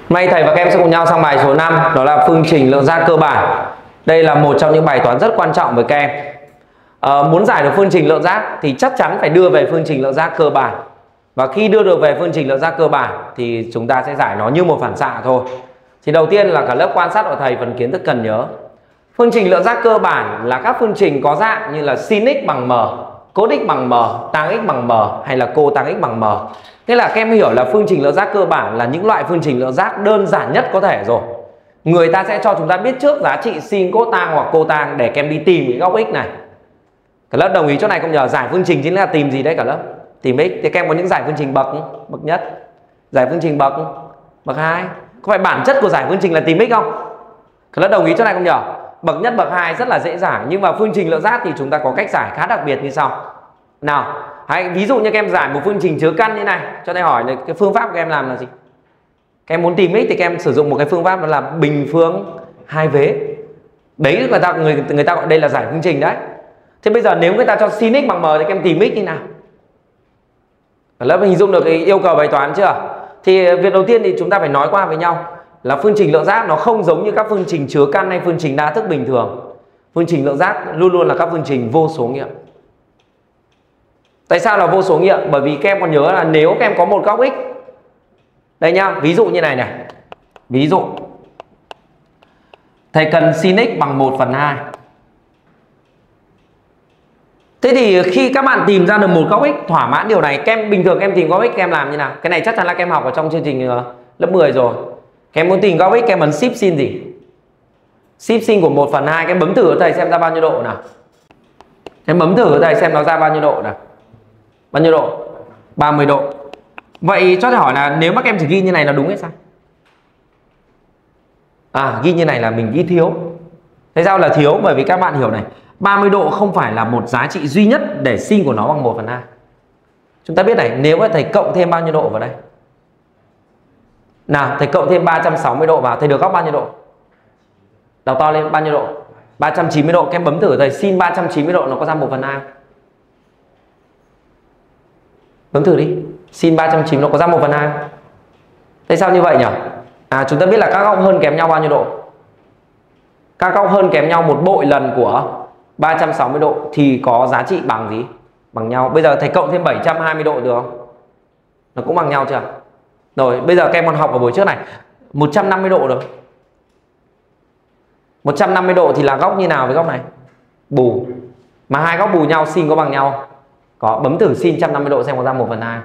Nay thầy và các em sẽ cùng nhau sang bài số 5, đó là phương trình lượng giác cơ bản. Đây là một trong những bài toán rất quan trọng với các em. Muốn giải được phương trình lượng giác thì chắc chắn phải đưa về phương trình lượng giác cơ bản. Và khi đưa được về phương trình lượng giác cơ bản thì chúng ta sẽ giải nó như một phản xạ thôi. Thì đầu tiên là cả lớp quan sát của thầy phần kiến thức cần nhớ. Phương trình lượng giác cơ bản là các phương trình có dạng như là sin x bằng m, cos x bằng m, tan x bằng m hay là cotan x bằng m. Thế là các em hiểu là phương trình lượng giác cơ bản là những loại phương trình lượng giác đơn giản nhất có thể rồi. Người ta sẽ cho chúng ta biết trước giá trị sin, cos, tan hoặc cotan để các em đi tìm cái góc x này. Cả lớp đồng ý chỗ này không nhờ? Giải phương trình chính là tìm gì đấy cả lớp? Tìm x. Thì các em có những giải phương trình bậc nhất, giải phương trình bậc 2. Có phải bản chất của giải phương trình là tìm x không? Cả lớp đồng ý chỗ này không nhờ? Bậc nhất, bậc 2 rất là dễ dàng, nhưng mà phương trình lượng giác thì chúng ta có cách giải khá đặc biệt như sau. Nào, hãy ví dụ như các em giải một phương trình chứa căn như này, cho thầy hỏi là cái phương pháp của các em làm là gì? Các em muốn tìm x thì các em sử dụng một cái phương pháp đó là bình phương hai vế. Đấy người ta gọi đây là giải phương trình đấy. Thế bây giờ nếu người ta cho sin x bằng m thì các em tìm x như nào? Ở lớp hình dung được cái yêu cầu bài toán chưa? Thì việc đầu tiên thì chúng ta phải nói qua với nhau là phương trình lượng giác nó không giống như các phương trình chứa căn hay phương trình đa thức bình thường. Phương trình lượng giác luôn luôn là các phương trình vô số nghiệm. Tại sao là vô số nghiệm? Bởi vì các em còn nhớ là nếu các em có một góc x, đây nhá, ví dụ như này này. Ví dụ thầy cần sin x bằng 1/2. Thế thì khi các bạn tìm ra được một góc x thỏa mãn điều này, các em bình thường các em tìm góc x các em làm như nào? Cái này chắc chắn là các em học ở trong chương trình lớp 10 rồi. Các em muốn tìm góc x các em ấn ship sin gì? Ship sin của 1/2, các em bấm thử của thầy xem ra bao nhiêu độ nào. Em bấm thử của thầy xem nó ra bao nhiêu độ nào. Bao nhiêu độ? 30 độ. Vậy cho thầy hỏi là nếu mà các em chỉ ghi như này là đúng hay sai? Ghi như này là mình ghi thiếu. Tại sao là thiếu? Bởi vì các bạn hiểu này, 30 độ không phải là một giá trị duy nhất để sin của nó bằng 1/2. Chúng ta biết này, nếu mà thầy cộng thêm bao nhiêu độ vào đây? Nào, thầy cộng thêm 360 độ vào, thầy được góc bao nhiêu độ? Đọc to lên, bao nhiêu độ? 390 độ. Các em bấm thử thầy, sin 390 độ nó có ra 1/2 không? Bấm thử đi. Sin 390 độ có ra 1/2 không? Tại sao như vậy nhỉ? Chúng ta biết là các góc hơn kém nhau bao nhiêu độ? Các góc hơn kém nhau một bội lần của 360 độ thì có giá trị bằng gì? Bằng nhau. Bây giờ thầy cộng thêm 720 độ được không? Nó cũng bằng nhau chưa? Rồi, bây giờ các em còn học ở buổi trước này, 150 độ được. 150 độ thì là góc như nào với góc này? Bù. Mà hai góc bù nhau sin có bằng nhau? Có. Bấm thử sin 150 độ xem có ra 1/2.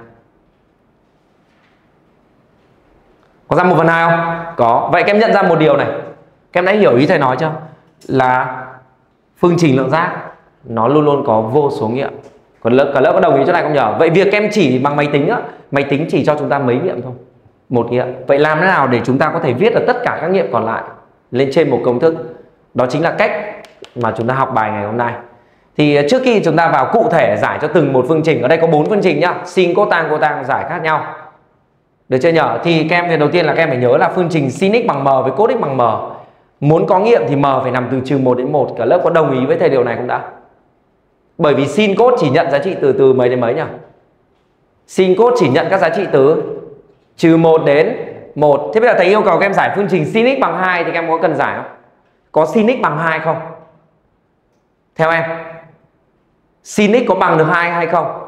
Có ra 1/2 không? Có. Vậy các em nhận ra một điều này. Các em đã hiểu ý thầy nói chưa? Là phương trình lượng giác nó luôn luôn có vô số nghiệm. Còn cả lớp có đồng ý chỗ này không nhờ? Vậy việc các em chỉ bằng máy tính á, máy tính chỉ cho chúng ta mấy nghiệm thôi? Một nghiệm. Vậy làm thế nào để chúng ta có thể viết được tất cả các nghiệm còn lại lên trên một công thức? Đó chính là cách mà chúng ta học bài ngày hôm nay. Thì trước khi chúng ta vào cụ thể giải cho từng một phương trình, ở đây có 4 phương trình nhá, sin, cos, tan giải khác nhau. Được chưa nhờ? Thì các em việc đầu tiên là các em phải nhớ là phương trình sin x bằng m với cos x bằng m. Muốn có nghiệm thì m phải nằm từ -1 đến 1. Cả lớp có đồng ý với thầy điều này không đã? Bởi vì sin cos chỉ nhận giá trị từ mấy đến mấy nhỉ? Sin cos chỉ nhận các giá trị từ -1 đến 1. Thế bây giờ thầy yêu cầu các em giải phương trình sin x bằng 2 thì các em có cần giải không? Có sin x bằng 2 không? Theo em, sin x có bằng được 2 hay không?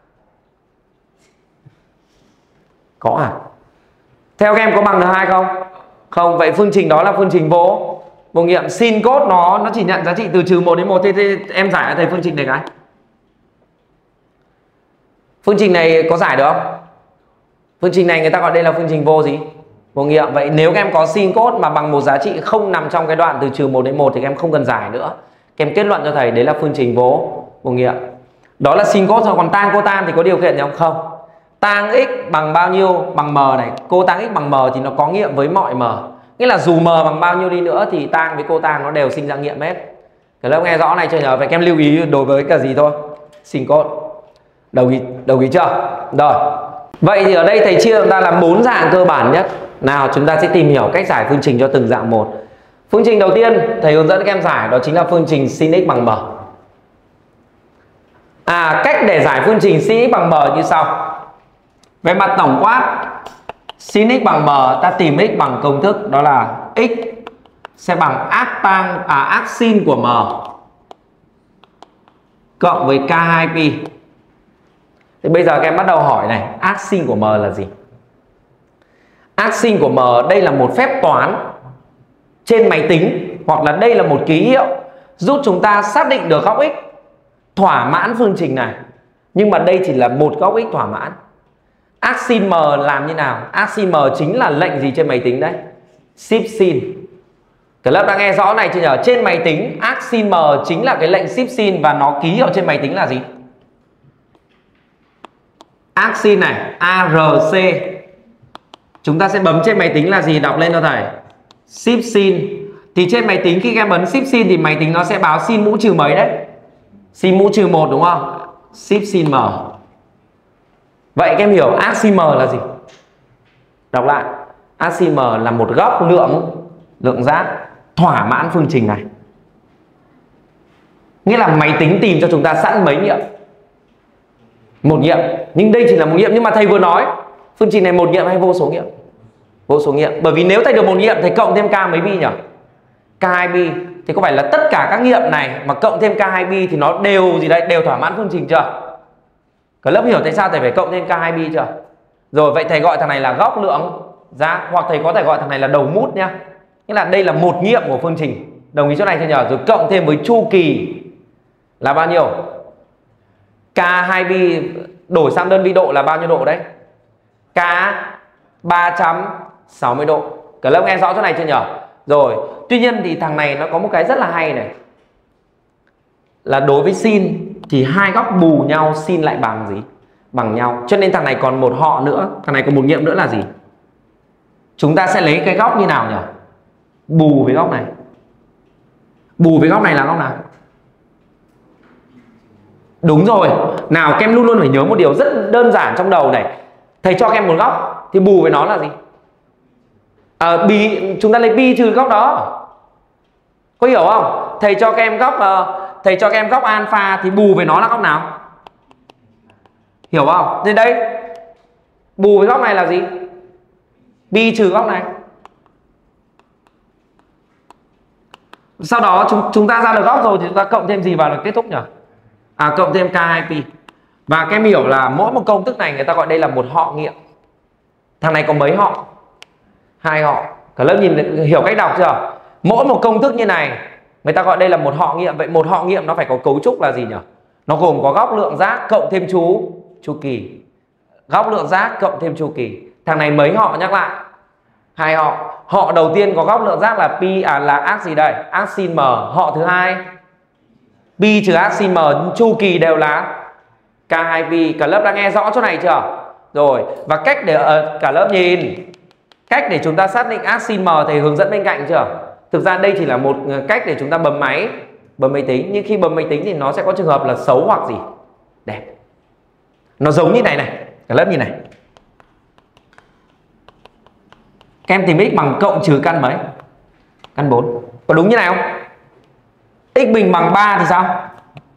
Có à? Theo các em có bằng được 2 không? Không. Vậy phương trình đó là phương trình vô nghiệm. Sin cos nó chỉ nhận giá trị từ -1 đến 1. Thế em giải thầy phương trình này cái. Phương trình này có giải được không? Phương trình này người ta gọi đây là phương trình vô gì? Vô nghiệm. Vậy nếu các em có sin cos mà bằng một giá trị không nằm trong cái đoạn từ -1 đến 1 thì các em không cần giải nữa. Các em kết luận cho thầy đấy là phương trình vô nghiệm. Đó là sin cos thôi. Còn tan cotan thì có điều kiện gì không? Không. Tan x bằng bao nhiêu bằng m này, cotan x bằng m thì nó có nghiệm với mọi m. Nghĩa là dù m bằng bao nhiêu đi nữa thì tan với cotan nó đều sinh ra nghiệm hết. Cái lớp nghe rõ này chưa nhờ? Vậy các em lưu ý đối với cả gì thôi? Sin cos. Đồng ý chưa? Rồi. Vậy thì ở đây thầy chia ra làm 4 dạng cơ bản nhất. Nào chúng ta sẽ tìm hiểu cách giải phương trình cho từng dạng một. Phương trình đầu tiên thầy hướng dẫn các em giải đó chính là phương trình sin x bằng m. Cách để giải phương trình sin x bằng m như sau. Về mặt tổng quát Sin x bằng m, ta tìm x bằng công thức đó là x sẽ bằng arc sin của m cộng với K2pi. Thì bây giờ các em bắt đầu hỏi này, arc sin của m là gì? Arc sin của m đây là một phép toán trên máy tính, hoặc là đây là một ký hiệu giúp chúng ta xác định được góc x thỏa mãn phương trình này. Nhưng mà đây chỉ là một góc x thỏa mãn. Arc sin m làm như nào? Arc sin m chính là lệnh gì trên máy tính đấy? Shift sin. Cả lớp đã nghe rõ này chưa nhờ? Trên máy tính arc sin m chính là cái lệnh shift sin, và nó ký hiệu trên máy tính là gì? Arc sin này, ARC. Chúng ta sẽ bấm trên máy tính là gì? Đọc lên cho thầy. Shift sin. Thì trên máy tính khi các em bấm shift sin thì máy tính nó sẽ báo sin mũ trừ mấy đấy? Sin mũ trừ 1 đúng không? Shift sin m. Vậy các em hiểu arc sin m là gì? Đọc lại. Arc sin m là một góc lượng giác thỏa mãn phương trình này. Nghĩa là máy tính tìm cho chúng ta sẵn mấy nghiệm? Một nghiệm. Nhưng đây chỉ là một nghiệm. Nhưng mà thầy vừa nói phương trình này một nghiệm hay vô số nghiệm? Vô số nghiệm. Bởi vì nếu thầy được một nghiệm thầy cộng thêm k mấy bi nhỉ? K2pi. Thì có phải là tất cả các nghiệm này mà cộng thêm K2pi thì nó đều gì đấy? Đều thỏa mãn phương trình chưa? Cả lớp hiểu tại sao thầy phải cộng thêm K2pi chưa? Rồi vậy thầy gọi thằng này là góc lượng giác, hoặc thầy có thể gọi thằng này là đầu mút nhá. Nghĩa là đây là một nghiệm của phương trình. Đồng ý chỗ này chưa nhờ? Rồi cộng thêm với chu kỳ là bao nhiêu? K2pi đổi sang đơn vị độ là bao nhiêu độ đấy? K 360 độ. Cả lớp nghe rõ chỗ này chưa nhờ? Rồi, tuy nhiên thì thằng này nó có một cái rất là hay này. Là đối với sin thì hai góc bù nhau, sin lại bằng gì? Bằng nhau. Cho nên thằng này còn một họ nữa, thằng này còn một nghiệm nữa là gì? Chúng ta sẽ lấy cái góc như nào nhỉ? Bù với góc này. Bù với góc này là góc nào? Đúng rồi. Nào các em luôn luôn phải nhớ một điều rất đơn giản trong đầu này. Thầy cho các em một góc thì bù với nó là gì? Chúng ta lấy pi trừ góc đó. Có hiểu không? Thầy cho các em góc alpha thì bù với nó là góc nào? Hiểu không? Nên đây bù với góc này là gì? Pi trừ góc này. Sau đó chúng ta ra được góc rồi thì chúng ta cộng thêm gì vào là kết thúc nhỉ? Cộng thêm K2pi. Và các em hiểu là mỗi một công thức này người ta gọi đây là một họ nghiệm. Thằng này có mấy họ? Hai họ. Cả lớp nhìn hiểu cách đọc chưa? Mỗi một công thức như này người ta gọi đây là một họ nghiệm. Vậy một họ nghiệm nó phải có cấu trúc là gì nhỉ? Nó gồm có góc lượng giác cộng thêm chu kỳ. Góc lượng giác cộng thêm chu kỳ. Thằng này mấy họ nhắc lại? Hai họ. Họ đầu tiên có góc lượng giác là pi là arc gì đây? Arc sin m. Họ thứ hai pi trừ arc sin m, chu kỳ đều là K2pi. Cả lớp đã nghe rõ chỗ này chưa? Rồi, và cách để cả lớp nhìn cách để chúng ta xác định arc sin m thầy hướng dẫn bên cạnh chưa? Thực ra đây chỉ là một cách để chúng ta bấm máy tính, nhưng khi bấm máy tính thì nó sẽ có trường hợp là xấu hoặc gì? Đẹp. Nó giống như này này, cả lớp nhìn này. Các em tìm x bằng cộng trừ căn mấy? Căn 4. Có đúng như này không? X bình bằng 3 thì sao?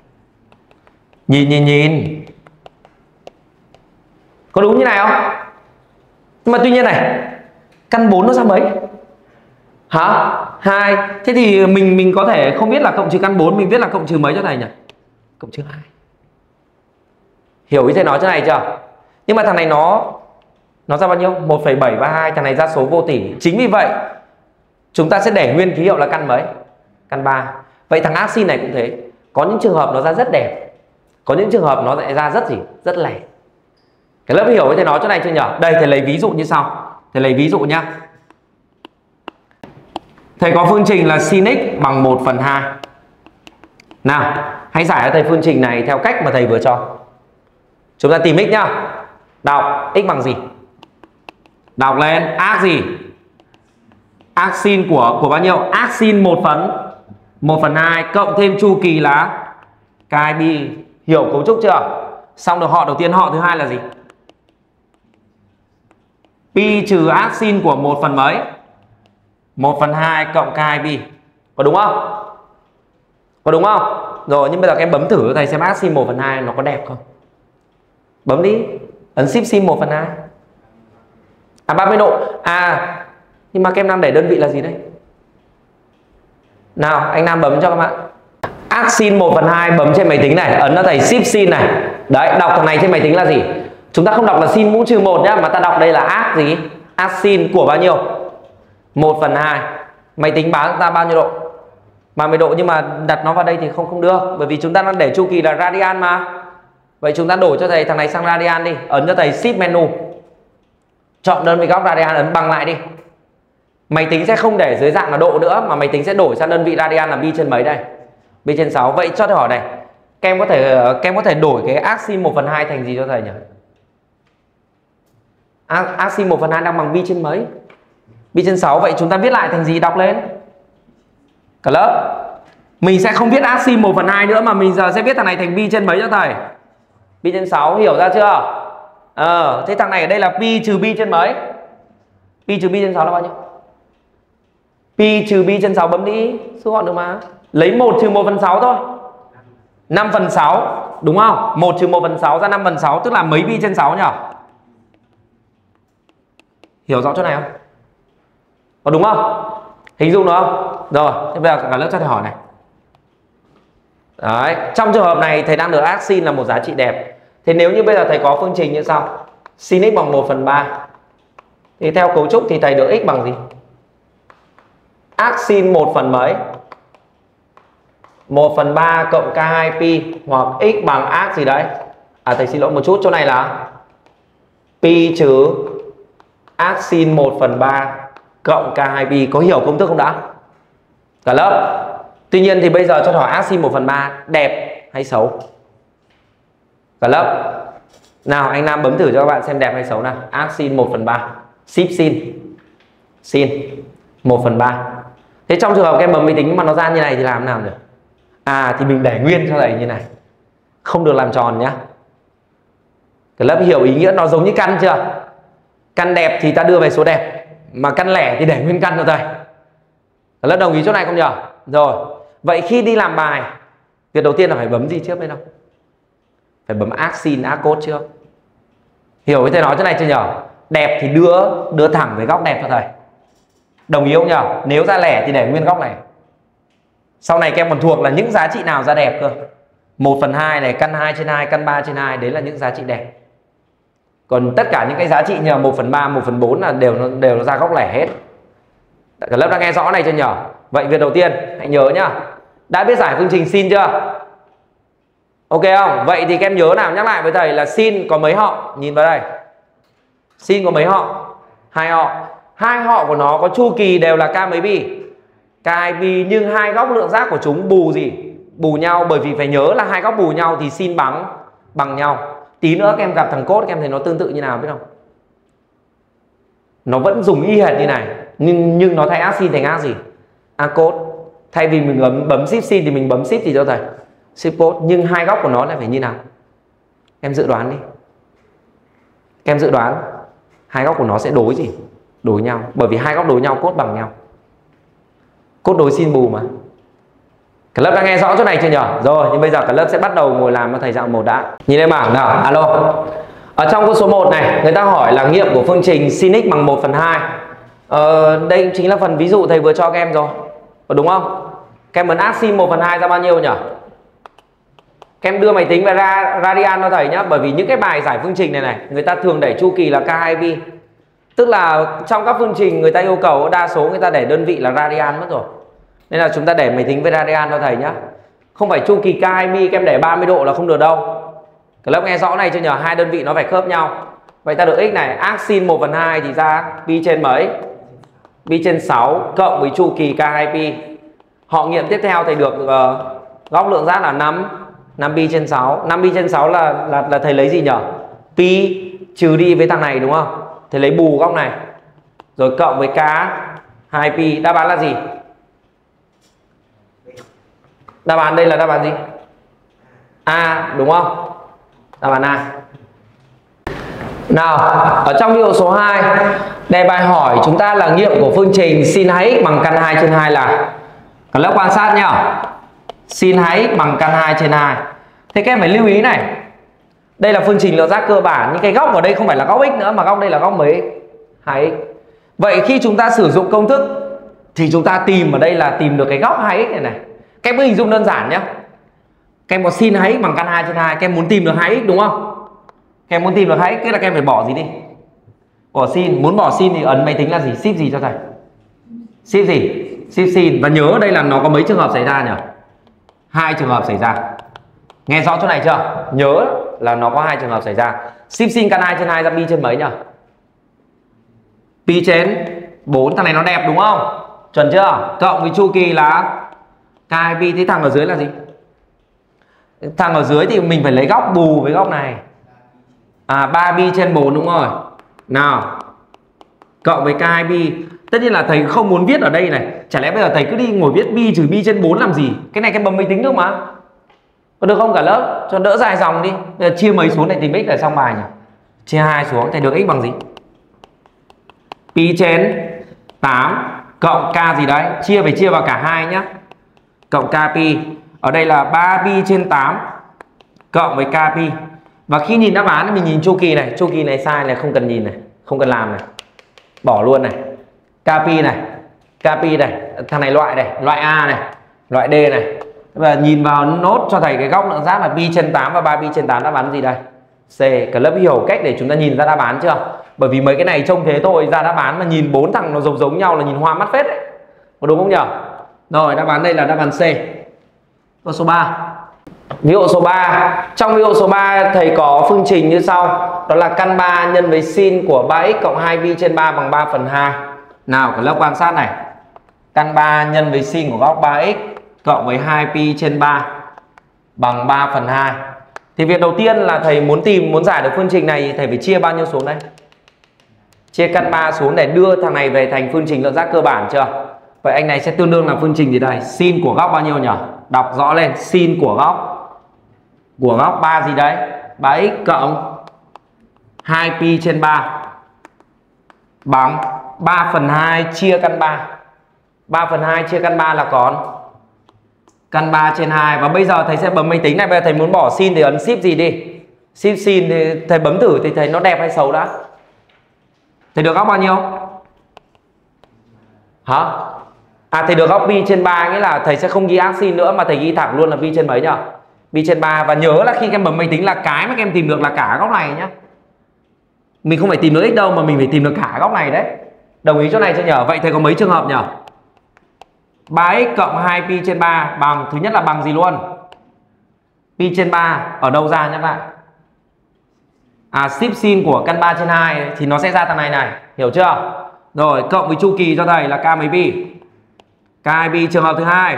Nhìn. Có đúng như này không? Nhưng mà tuy nhiên này, căn 4 nó ra mấy? Hả? 2. Thế thì mình có thể không biết là cộng trừ căn 4, mình viết là cộng trừ mấy cho thầy nhỉ? Cộng trừ 2. Hiểu ý thầy nói chỗ này chưa? Nhưng mà thằng này nó ra bao nhiêu? 1,732, thằng này ra số vô tỷ. Chính vì vậy chúng ta sẽ để nguyên ký hiệu là căn mấy? Căn 3. Vậy thằng arc sin này cũng thế. Có những trường hợp nó ra rất đẹp, có những trường hợp nó lại ra rất gì? Rất lẻ. Cái lớp hiểu ý thầy nói chỗ này chưa nhỉ? Đây thầy lấy ví dụ như sau. Thầy lấy ví dụ nhá. Thầy có phương trình là sin x bằng 1/2. Nào, hãy giải cho thầy phương trình này theo cách mà thầy vừa cho. Chúng ta tìm x nhá. Đọc x bằng gì? Đọc lên, arc gì? Arc sin của bao nhiêu? Arc sin 1/2 cộng thêm chu kỳ là K2pi. Hiểu cấu trúc chưa? Xong được họ đầu tiên, họ thứ hai là gì? Pi trừ arc sin của 1 phần mấy? 1/2 cộng K2pi. Có đúng không? Có đúng không? Rồi, nhưng bây giờ các em bấm thử cho thầy xem arc sin 1/2 nó có đẹp không? Bấm đi. Ấn shift sin 1/2. À 30 độ. À nhưng mà các em đang để đơn vị là gì đây? Nào anh Nam bấm cho các bạn. Arc sin 1/2 bấm trên máy tính này, ấn nó thầy shift sin này. Đấy, đọc thằng này trên máy tính là gì? Chúng ta không đọc là sin mũ trừ 1 nhá, mà ta đọc đây là arc gì? Arc sin của bao nhiêu? 1/2. Máy tính báo ta bao nhiêu độ? 30 độ, nhưng mà đặt nó vào đây thì không được, bởi vì chúng ta đang để chu kỳ là radian mà. Vậy chúng ta đổi cho thầy thằng này sang radian đi, ấn cho thầy shift menu. Chọn đơn vị góc radian, ấn bằng lại đi. Máy tính sẽ không để dưới dạng là độ nữa, mà máy tính sẽ đổi sang đơn vị radian là pi trên mấy đây? Pi trên 6. Vậy cho thầy hỏi này, các em có thể đổi cái arc sin 1/2 thành gì cho thầy nhỉ? Arc sin 1/2 đang bằng pi trên mấy? Pi trên 6. Vậy chúng ta viết lại thành gì? Đọc lên. Cả lớp. Mình sẽ không viết arc sin 1/2 nữa, mà mình giờ sẽ viết thằng này thành pi trên mấy cho thầy? Pi trên 6, hiểu ra chưa? Thế thằng này ở đây là pi trừ pi trên mấy? Pi trừ pi trên 6 là bao nhiêu? Pi trừ pi trên 6 bấm đi, số gọn được mà. Lấy 1 trừ 1/6 thôi. 5/6, đúng không? 1 trừ 1/6 ra 5/6 tức là mấy pi trên 6 nhỉ? Hiểu rõ chỗ này không? Có đúng không? Hình dung được không? Rồi, thế bây giờ cả lớp cho thầy hỏi này. Đấy, trong trường hợp này thầy đang được arc sin là một giá trị đẹp. Thế nếu như bây giờ thầy có phương trình như sau. Sin x bằng 1/3. Thì theo cấu trúc thì thầy được x bằng gì? Arc sin 1 phần mấy? 1/3 cộng k2 pi, hoặc x bằng arc gì đấy? À thầy xin lỗi một chút, chỗ này là pi trừ arc sin 1/3 cộng k2 pi. Có hiểu công thức không đã? Cả lớp. Tuy nhiên thì bây giờ cho hỏi arc sin 1/3 đẹp hay xấu? Cả lớp. Nào anh Nam bấm thử cho các bạn xem đẹp hay xấu nào. Arc sin 1/3. Shift sin. Sin 1/3. Thế trong trường hợp các em bấm máy tính mà nó ra như này thì làm nào nhỉ? À thì mình để nguyên cho thầy như này. Không được làm tròn nhá. Cả lớp hiểu ý nghĩa nó giống như căn chưa? Căn đẹp thì ta đưa về số đẹp, mà căn lẻ thì để nguyên căn cho thầy. Cả lớp đồng ý chỗ này không nhỉ? Rồi. Vậy khi đi làm bài, việc đầu tiên là phải bấm gì trước bên đâu? Phải bấm arc sin, arc cos trước. Hiểu với thầy nói chỗ này chưa nhỉ? Đẹp thì đưa thẳng với góc đẹp cho thầy. Đồng ý không nhỉ? Nếu ra lẻ thì để nguyên góc này. Sau này các em còn thuộc là những giá trị nào ra đẹp cơ. 1/2 này, căn 2/2, căn 3/2, đấy là những giá trị đẹp. Còn tất cả những cái giá trị như 1/3, 1/4 là đều ra góc lẻ hết. Cả lớp đã nghe rõ này chưa nhỉ? Vậy việc đầu tiên hãy nhớ nhá. Đã biết giải phương trình sin chưa? Ok không? Vậy thì các em nhớ nào, nhắc lại với thầy là sin có mấy họ? Nhìn vào đây. Sin có mấy họ? 2 họ. 2 họ của nó có chu kỳ đều là k mấy pi? K2 pi, nhưng hai góc lượng giác của chúng bù gì? Bù nhau, bởi vì phải nhớ là hai góc bù nhau thì sin bằng nhau. Tí nữa các em gặp thằng cos các em thấy nó tương tự như nào biết không? Nó vẫn dùng y hệt như này, nhưng nó thay arc sin thành arc gì? Arc cos. Thay vì mình bấm shift sin thì mình bấm shift thì cho thầy shift cos, nhưng hai góc của nó lại phải như nào? Em dự đoán đi. Em dự đoán hai góc của nó sẽ đối gì? Đối nhau, bởi vì hai góc đối nhau cos bằng nhau. Cos đối sin bù mà. Cả lớp đã nghe rõ chỗ này chưa nhỉ? Rồi, nhưng bây giờ cả lớp sẽ bắt đầu ngồi làm cho thầy dạng 1 đã. Nhìn lên bảng nào, alo. Ở trong câu số 1 này, người ta hỏi là nghiệm của phương trình sin x bằng 1/2. Đây chính là phần ví dụ thầy vừa cho các em rồi. Đúng không? Các em ấn arc sin 1/2 ra bao nhiêu nhỉ? Các em đưa máy tính về radian cho thầy nhá, bởi vì những cái bài giải phương trình này người ta thường để chu kỳ là k2 pi. Tức là trong các phương trình người ta yêu cầu đa số người ta để đơn vị là radian mất rồi. Nên là chúng ta để máy tính với radian cho thầy nhá. Không phải chu kỳ k2 pi các em để 30 độ là không được đâu. Cái lớp nghe rõ này chưa nhờ? Hai đơn vị nó phải khớp nhau. Vậy ta được x này, arc sin 1/2 thì ra pi trên mấy? Pi trên 6 cộng với chu kỳ k2 pi. Họ nghiệm tiếp theo thầy được góc lượng giác là 5 pi trên 6. 5 pi trên 6 là thầy lấy gì nhỉ? Pi trừ đi với thằng này đúng không? Thầy lấy bù góc này. Rồi cộng với k2 pi. Đáp án là gì? Đáp án đây là đáp án gì? A đúng không? Đáp án A. Nào, ở trong ví dụ số 2, đề bài hỏi chúng ta là nghiệm của phương trình sin 2x bằng căn 2/2 là. Cả lớp quan sát nhá. Sin 2x bằng căn 2/2. Thế các em phải lưu ý này. Đây là phương trình lượng giác cơ bản, nhưng cái góc ở đây không phải là góc x nữa mà góc đây là góc mấy? 2x. Vậy khi chúng ta sử dụng công thức thì chúng ta tìm ở đây là tìm được cái góc 2x này này. Các em cứ hình dung đơn giản nhé. Các em có sin 2x bằng căn 2 trên 2. Các em muốn tìm được 2x đúng không? Các em muốn tìm được 2x, tức là các em phải bỏ gì đi? Bỏ sin. Muốn bỏ sin thì ấn máy tính là gì? Shift gì cho thầy? Shift gì? Shift sin. Và nhớ ở đây là nó có mấy trường hợp xảy ra nhỉ? 2 trường hợp xảy ra. Nghe rõ chỗ này chưa? Nhớ là nó có 2 trường hợp xảy ra. Shift sin căn 2 trên 2 ra pi trên mấy nhỉ? Pi trên 4. Thằng này nó đẹp đúng không? Chuẩn chưa? Cộng với chu kỳ là k pi. Thế thằng ở dưới là gì? Thằng ở dưới thì mình phải lấy góc bù với góc này. 3 pi trên 4 đúng rồi. Nào, cộng với k pi. Tất nhiên là thầy không muốn viết ở đây này. Chả lẽ bây giờ thầy cứ đi ngồi viết pi trừ pi trên 4 làm gì? Cái này cái bấm máy tính được mà. Có được không cả lớp? Cho đỡ dài dòng đi. Bây giờ chia mấy xuống này tìm x là xong bài nhỉ? Chia 2 xuống thì được x bằng gì? Pi trên 8 cộng k gì đấy? Phải chia vào cả hai nhá. Cộng k pi. Ở đây là 3 pi trên 8 cộng với k pi. Và khi nhìn đáp án thì mình nhìn chu kỳ này. Chu kỳ này sai này, không cần nhìn này, không cần làm này. Bỏ luôn này. K pi này, k pi này, thằng này, loại A này, loại D này. Và nhìn vào nốt cho thầy cái góc lượng giác là pi trên 8 và 3 pi trên 8 đáp án gì đây? C. Cả lớp hiểu cách để chúng ta nhìn ra đáp án chưa? Bởi vì mấy cái này trông thế thôi, ra đáp án mà nhìn 4 thằng nó giống nhau là nhìn hoa mắt phết đấy. Có đúng không nhỉ? Rồi, đáp án đây là đáp án C. Câu số 3. Ví dụ số 3. Trong ví dụ số 3 thầy có phương trình như sau. Đó là căn 3 nhân với sin của 3x cộng 2 pi trên 3 bằng 3/2. Nào, cả lớp quan sát này. Căn 3 nhân với sin của góc 3x cộng với 2 pi trên 3 bằng 3/2. Thì việc đầu tiên là thầy muốn giải được phương trình này thì thầy phải chia bao nhiêu xuống đây? Chia căn 3 xuống để đưa thằng này về thành phương trình lượng giác cơ bản chưa? Vậy anh này sẽ tương đương là phương trình gì đây? Sin của góc bao nhiêu nhỉ? Đọc rõ lên, sin của góc 3 gì đấy? 3x cộng 2 pi trên 3 bằng 3/2 chia căn 3. 3/2 chia căn 3 là còn căn 3 trên 2. Và bây giờ thầy sẽ bấm máy tính này. Bây giờ thầy muốn bỏ sin thì ấn shift gì đi? Shift sin thì thầy bấm thử thì thầy nó đẹp hay xấu đã. Thầy được góc bao nhiêu? Hả? Thầy được góc pi trên 3, nghĩa là thầy sẽ không ghi ác sin nữa mà thầy ghi thẳng luôn là pi trên mấy nhỉ? Pi trên 3. Và nhớ là khi các em bấm máy tính là cái mà các em tìm được là cả góc này nhá. Mình không phải tìm được x đâu mà mình phải tìm được cả góc này đấy. Đồng ý chỗ này chưa nhỉ? Vậy thầy có mấy trường hợp nhỉ? 3x cộng 2 pi trên 3 bằng, thứ nhất là bằng gì luôn? Pi trên 3 ở đâu ra nhé bạn? Shift sin của căn 3 trên 2 thì nó sẽ ra thằng này, hiểu chưa? Rồi, cộng với chu kỳ cho thầy là k mấy pi? K 2 pi. Trường hợp thứ hai,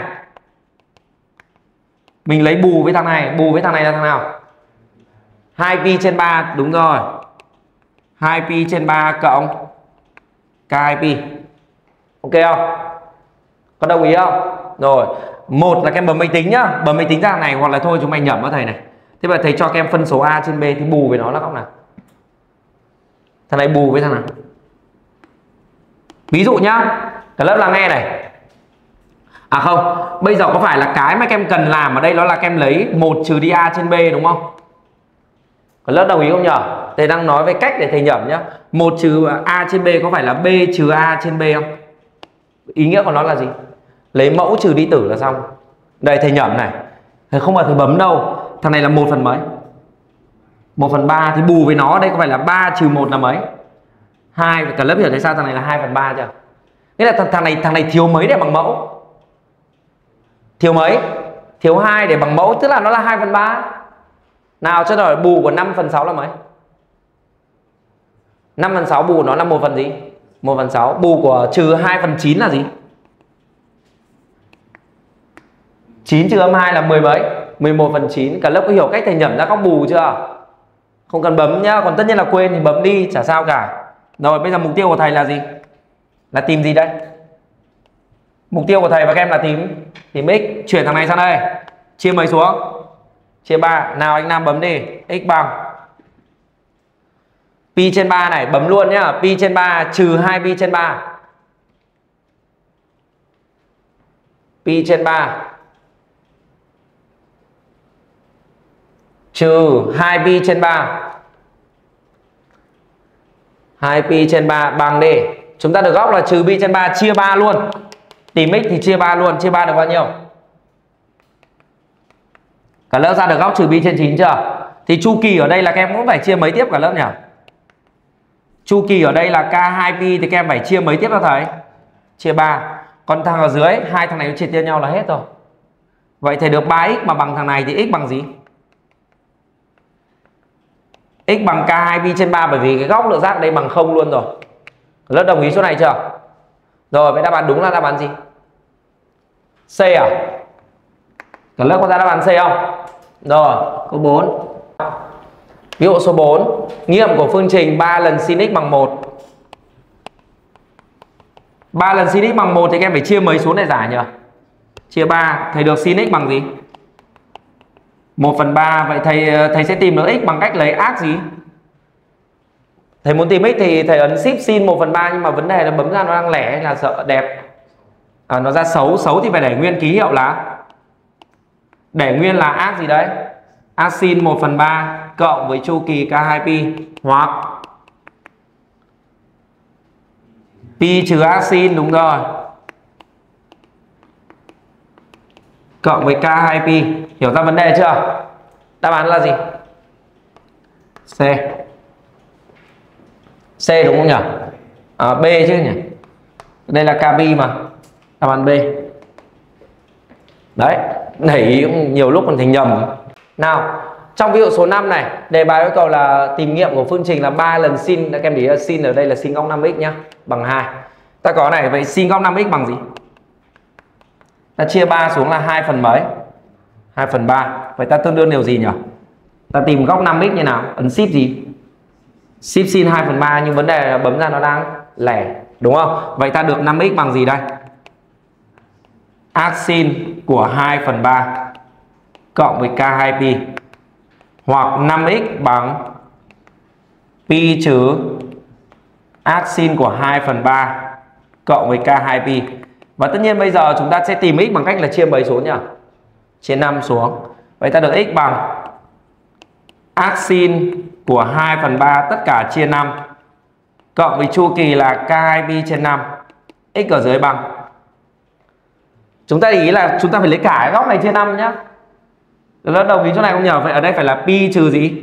mình lấy bù với thằng này là thằng nào? 2 pi trên 3, đúng rồi. 2 pi trên 3 cộng k 2 pi. Ok không? Có đồng ý không? Rồi, một là các em bấm máy tính nhá, bấm máy tính ra thằng này hoặc là thôi chúng mày nhẩm vào thầy này. Thế mà thầy cho các em phân số A trên B thì bù với nó là góc nào? Thằng này bù với thằng nào? Ví dụ nhá, cả lớp là nghe này. Không, bây giờ có phải là cái mà các em cần làm ở đây đó là các em lấy 1 trừ đi A trên B đúng không? Cả lớp đồng ý không nhở? Thầy đang nói về cách để thầy nhẩm nhá. 1 trừ A trên B có phải là B trừ A trên B không? Ý nghĩa của nó là gì? Lấy mẫu trừ đi tử là xong. Đây thầy nhẩm này. Thầy không bao thầy bấm đâu. Thằng này là 1 phần mấy? 1/3 thì bù với nó đây có phải là 3 trừ 1 là mấy? 2. Cả lớp hiểu tại sao thằng này là 2/3 chưa? Nghĩa là thằng này thiếu mấy để bằng mẫu? Thiếu mấy? Thiếu 2 để bằng mẫu, tức là nó là 2/3. Nào cho rồi bù của 5/6 là mấy? 5/6 bù nó là 1 phần gì? 1/6. Bù của trừ 2/9 là gì? 9 trừ âm 2 là 10 mấy? 11/9. Cả lớp có hiểu cách thầy nhẩm ra góc bù chưa? Không cần bấm nhá. Còn tất nhiên là quên thì bấm đi, chả sao cả. Rồi bây giờ mục tiêu của thầy là gì? Là tìm gì đây? Mục tiêu của thầy và các em là tìm x. Chuyển thằng này sang đây. Chia mấy xuống? Chia 3. Nào anh Nam bấm đi. X bằng pi trên 3 này, bấm luôn nhá. Pi trên 3 trừ 2 pi trên 3. Pi trên 3 trừ 2 pi trên 3 2pi trên 3 bằng D. Chúng ta được góc là trừ pi trên 3, chia 3 luôn. Tìm x thì chia 3 luôn, chia 3 được bao nhiêu? Cả lớp ra được góc trừ pi trên 9 chưa? Thì chu kỳ ở đây là các em cũng phải chia mấy tiếp cả lớp nhỉ? Chu kỳ ở đây là K2pi thì các em phải chia mấy tiếp cho thầy? Chia 3. Còn thằng ở dưới, hai thằng này nó triệt tiêu nhau là hết rồi. Vậy thầy được 3x mà bằng thằng này thì x bằng gì? X bằng K2pi trên 3 bởi vì cái góc lượng giác ở đây bằng 0 luôn rồi. Lớp đồng ý số này chưa? Rồi, vậy đáp án đúng là đáp án gì? C à? Cả lớp có ra đáp án C không? Rồi, câu 4. Ví dụ số 4, nghiệm của phương trình 3 lần sin x bằng 1. 3 lần sin x bằng 1 thì các em phải chia mấy số này giải nhỉ? Chia 3, thầy được sin x bằng gì? 1/3. Vậy thầy sẽ tìm được x bằng cách lấy arc gì? Thầy muốn tìm x thì thầy ấn shift sin 1/3, nhưng mà vấn đề là bấm ra nó đang lẻ hay là sợ đẹp? Nó ra xấu, xấu thì phải để nguyên ký hiệu là để nguyên là arc gì đấy? Arc sin 1/3 cộng với chu kỳ K2pi hoặc pi trừ arc sin, đúng rồi, cộng với K2pi. Hiểu ra vấn đề chưa? Đáp án là gì? C. C đúng không nhỉ? B chứ nhỉ? Đây là KB mà. Đáp án B. Đấy, nảy nhiều lúc còn thành nhầm. Nào, trong ví dụ số 5 này, đề bài yêu cầu là tìm nghiệm của phương trình là 3 lần sin, các em để ý sin ở đây là sin góc 5x nhá, bằng 2. Ta có này, vậy sin góc 5x bằng gì? Ta chia 3 xuống là 2 phần mấy? 2/3. Vậy ta tương đương điều gì nhỉ? Ta tìm góc 5x như nào? Ấn shift gì? Shift sin 2/3, nhưng vấn đề là bấm ra nó đang lẻ, đúng không? Vậy ta được 5x bằng gì đây? Arc sin của 2/3 cộng với K2pi hoặc 5x bằng pi trừ arc sin của 2/3 cộng với K2pi. Và tất nhiên bây giờ chúng ta sẽ tìm x bằng cách là chia mấy số nhỉ? Chia 5 xuống. Vậy ta được x bằng arc sin của 2/3 tất cả chia 5 cộng với chu kỳ là K2pi trên 5. X ở dưới bằng, chúng ta để ý là chúng ta phải lấy cả cái góc này chia 5 nhá. Lớp đồng ý chỗ này không nhờ? Vậy ở đây phải là pi trừ gì?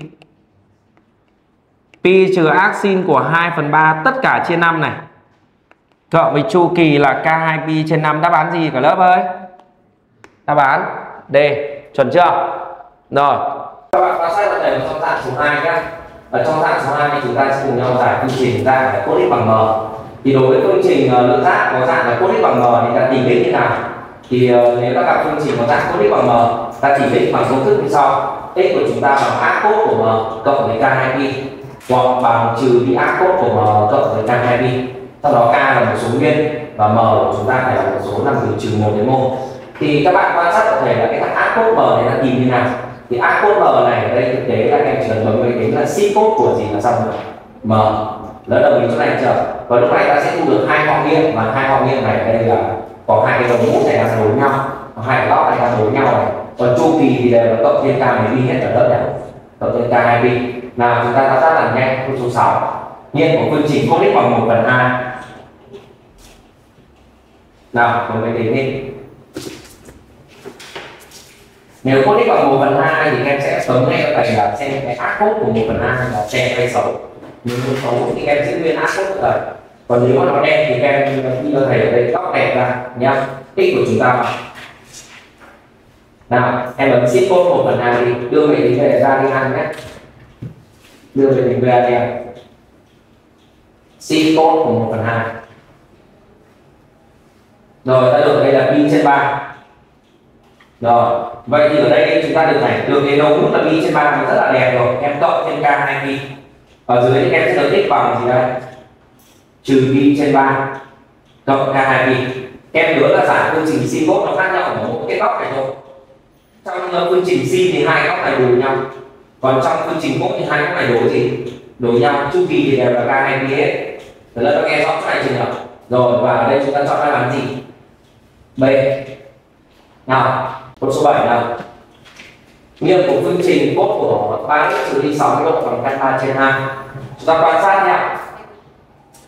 Pi trừ arc sin của 2/3 tất cả chia 5 này cộng với chu kỳ là K2pi trên 5. Đáp án gì cả lớp ơi? Đáp án D. Chuẩn chưa? Rồi, các bạn quan sát thầy trong dạng số 2 nhé. Ở trong dạng số 2 thì chúng ta sẽ cùng nhau giải phương trình dạng là cos x bằng m. Thì đối với phương trình lượng giác có dạng là cos x bằng m thì ta tìm x như nào? Thì nếu ta gặp phương trình có dạng cos x bằng m, ta chỉ x bằng công thức như sau: x của chúng ta bằng arc cos của m cộng với K2pi hoặc bằng trừ đi arc cos của m cộng với K2pi. Sau đó K là một số nguyên và m của chúng ta phải là một số nằm từ -1 đến 1. Thì các bạn quan sát có thể là cái thằng arc cos m này nó tìm như nào? Thì arc cos m này ở đây thực tế là các em chỉ cần bấm máy tính là sin cos của gì là xong rồi. M. Nó đồng ý chỗ này chưa? Và lúc này ta sẽ thu được hai họ nghiệm, và hai họ nghiệm này ở đây là có hai cái đồng mũ này đang đối nhau, hai cái góc này đang đối nhau này. Còn chu kỳ thì đều là cộng trên K2pi hết ở lớp này, cộng trên K2pi. Nào chúng ta thao tác làm nhanh. Câu số 6, nghiệm của phương trình cos x bằng 1/2. Nào, bấm máy tính đi. Nếu cos x bằng 1/2 thì em sẽ bấm ngay ở đây là xem cái arc cos của 1/2 là đẹp hay xấu. Nếu xấu thì em giữ nguyên arc cos rồi. Còn nếu mà nó đẹp thì em ghi cho thầy ở đây góc đẹp ra nhá. X của chúng ta bằng, nào em bấm shift cos 1/2 đi, đưa về tính về ra đi ăn nhé, đưa về tính về đây, shift cos của 1/2. Rồi ta được đây là pi trên 3. Rồi, vậy thì ở đây chúng ta được này, được cái đầu nút là pi trên 3 nó rất là đẹp rồi. Em cộng thêm K2pi. Ở dưới thì em sẽ được x bằng gì đây? Trừ pi trên 3 cộng K2pi. Em nhớ là giải phương trình sin cos nó khác nhau ở một cái góc này thôi. Trong phương trình sin thì hai góc này đối nhau. Còn trong phương trình cos thì hai góc này đối gì? Đối nhau. Chu kỳ thì đều là K2pi hết. Rồi là nó nghe rõ chỗ này chưa nhỉ? Rồi, và ở đây chúng ta chọn đáp án gì? B. Nào, câu số 7 nào. Nghiệm của phương trình cos của 3x trừ đi 60 độ bằng căn 3/2. Chúng ta quan sát nhé.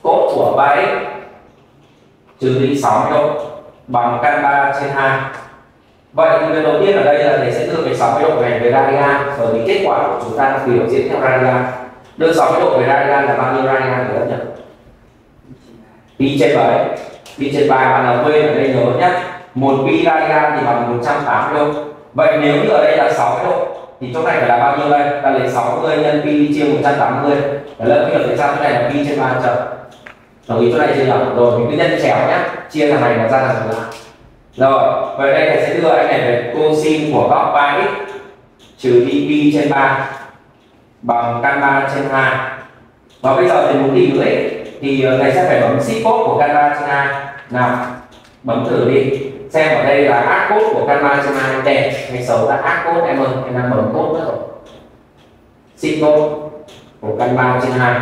cốt của 3x trừ đi 60 độ bằng căn 3 trên 2. Vậy thì việc đầu tiên ở đây là thầy sẽ đưa cái 60 độ này về radian, bởi vì kết quả của chúng ta là biểu diễn theo radian. Đưa 60 độ về radian là bao nhiêu radian nữa nhỉ? Pi trên 7, pi trên 3 bạn nào quên ở đây nhớ nhé. 1 pi radian thì bằng 180 độ. Vậy nếu như ở đây là 60 độ thì chỗ này phải là bao nhiêu đây? Ta lấy 60 nhân pi chia 180. Để lớp hiểu tại sao chỗ này là pi trên 3 trở. Đồng ý chỗ này chưa nhỉ? Rồi mình cứ nhân chéo nhé, chia thằng này nó ra thằng này. Rồi, vậy đây thầy sẽ đưa anh này về cosin của góc 3x trừ đi pi trên 3 bằng căn 3 trên 2. Và bây giờ thầy muốn tìm x thì thầy sẽ phải bấm shift cốt của căn 3 trên 2. Nào, bấm thử đi. Xem ở đây là ác cốt của căn 3 trên 2 đẹp hay xấu là ác cốt em ơi, em đang bấm cốt nữa rồi. Shift cốt của căn 3 trên 2.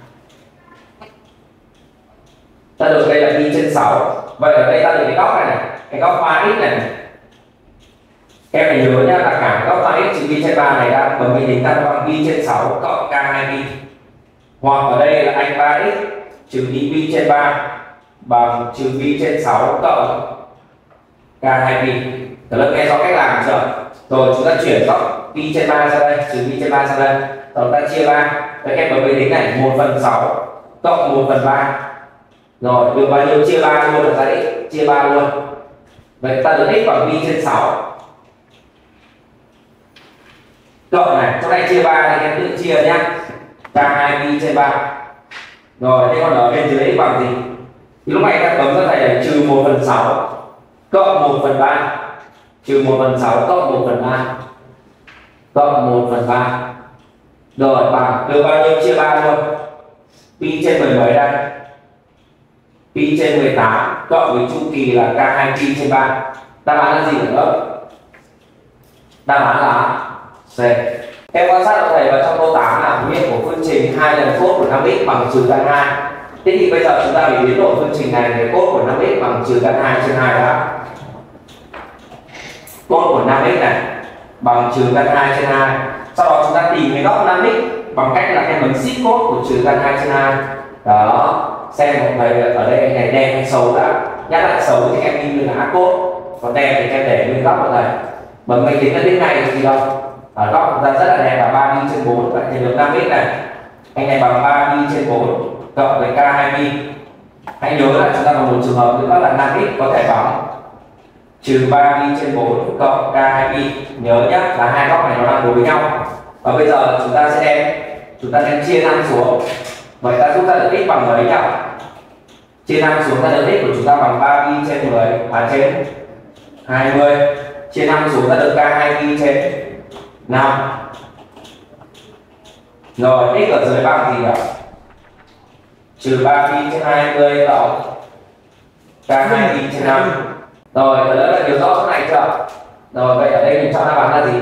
Ta được đây là pi trên 6. Vậy ở đây ta được cái góc này này, cái góc 3x này. Em phải nhớ nhá, là cả góc 3x trừ pi trên 3 này đã bấm vi tính ta bằng pi trên 6 cộng k2pi. Hoặc ở đây là anh 3x trừ đi pi trên 3 bằng trừ pi trên 6 cộng k2pi. Cả lớp nghe rõ cách làm chưa? Rồi chúng ta chuyển cộng pi trên 3 ra đây, trừ pi trên 3 ra đây. Rồi ta chia 3. Vậy em bấm vi tính này 1/6 cộng 1/3. Rồi được bao nhiêu? Chia 3 luôn được ra x, chia 3 luôn. Vậy ta được x bằng pi trên 6 cộng này, chỗ này chia 3 thì em tự chia nhá, k2 pi trên 3. Rồi thế còn ở bên dưới x bằng gì? Thì lúc này ta bấm ra thầy là trừ 1/6 cộng 1/3, trừ 1/6 cộng 1/3 cộng 1/3. Rồi bằng được bao nhiêu? Chia 3 luôn, pi trên 10 mấy đây, pi trên 18 cộng với chu kỳ là k2 pi trên 3. Đáp án là gì nữa? Đáp án là C. Em quan sát của thầy vào trong câu 8 là nguyên của phương trình 2 lần cốt của 5x bằng trừ căn 2. Thế thì bây giờ chúng ta phải biến đổi phương trình này về cốt của 5x bằng trừ căn 2 trên 2 đã. Cốt của 5x này bằng trừ căn 2 trên 2. Sau đó chúng ta tìm cái góc 5x bằng cách là em bấm shift cốt của trừ căn 2 trên 2. Đó, xem một thầy ở đây anh này đen hay xấu đã. Nhắc lại xấu thì em đi là ác cốt, còn đen thì em để nguyên góc của thầy. Bấm máy tính là đến này thì gì đâu. Ở góc chúng ta rất là đẹp là 3 pi trên 4. Vậy thì được 5x này, anh này bằng 3 pi trên 4 cộng với k2 pi. Hãy nhớ là chúng ta còn một trường hợp nữa là 5x có thể bằng trừ 3 pi trên 4 cộng k2 pi. Nhớ nhé là hai góc này nó đang đối với nhau. Và bây giờ chúng ta sẽ đem chia 5 xuống. Vậy ta rút ra được x bằng mấy nhỉ? Chia 5 xuống ra được x của chúng ta bằng 3 pi trên 10 trên 20. Chia 5 xuống ra được k2 pi trên 5. Rồi x ở dưới bằng gì nhỉ? Trừ 3 pi trên 20 cộng k2 pi trên 5. Rồi ở đây là hiểu rõ chỗ này chưa? Rồi vậy ở đây mình chọn đáp án là gì?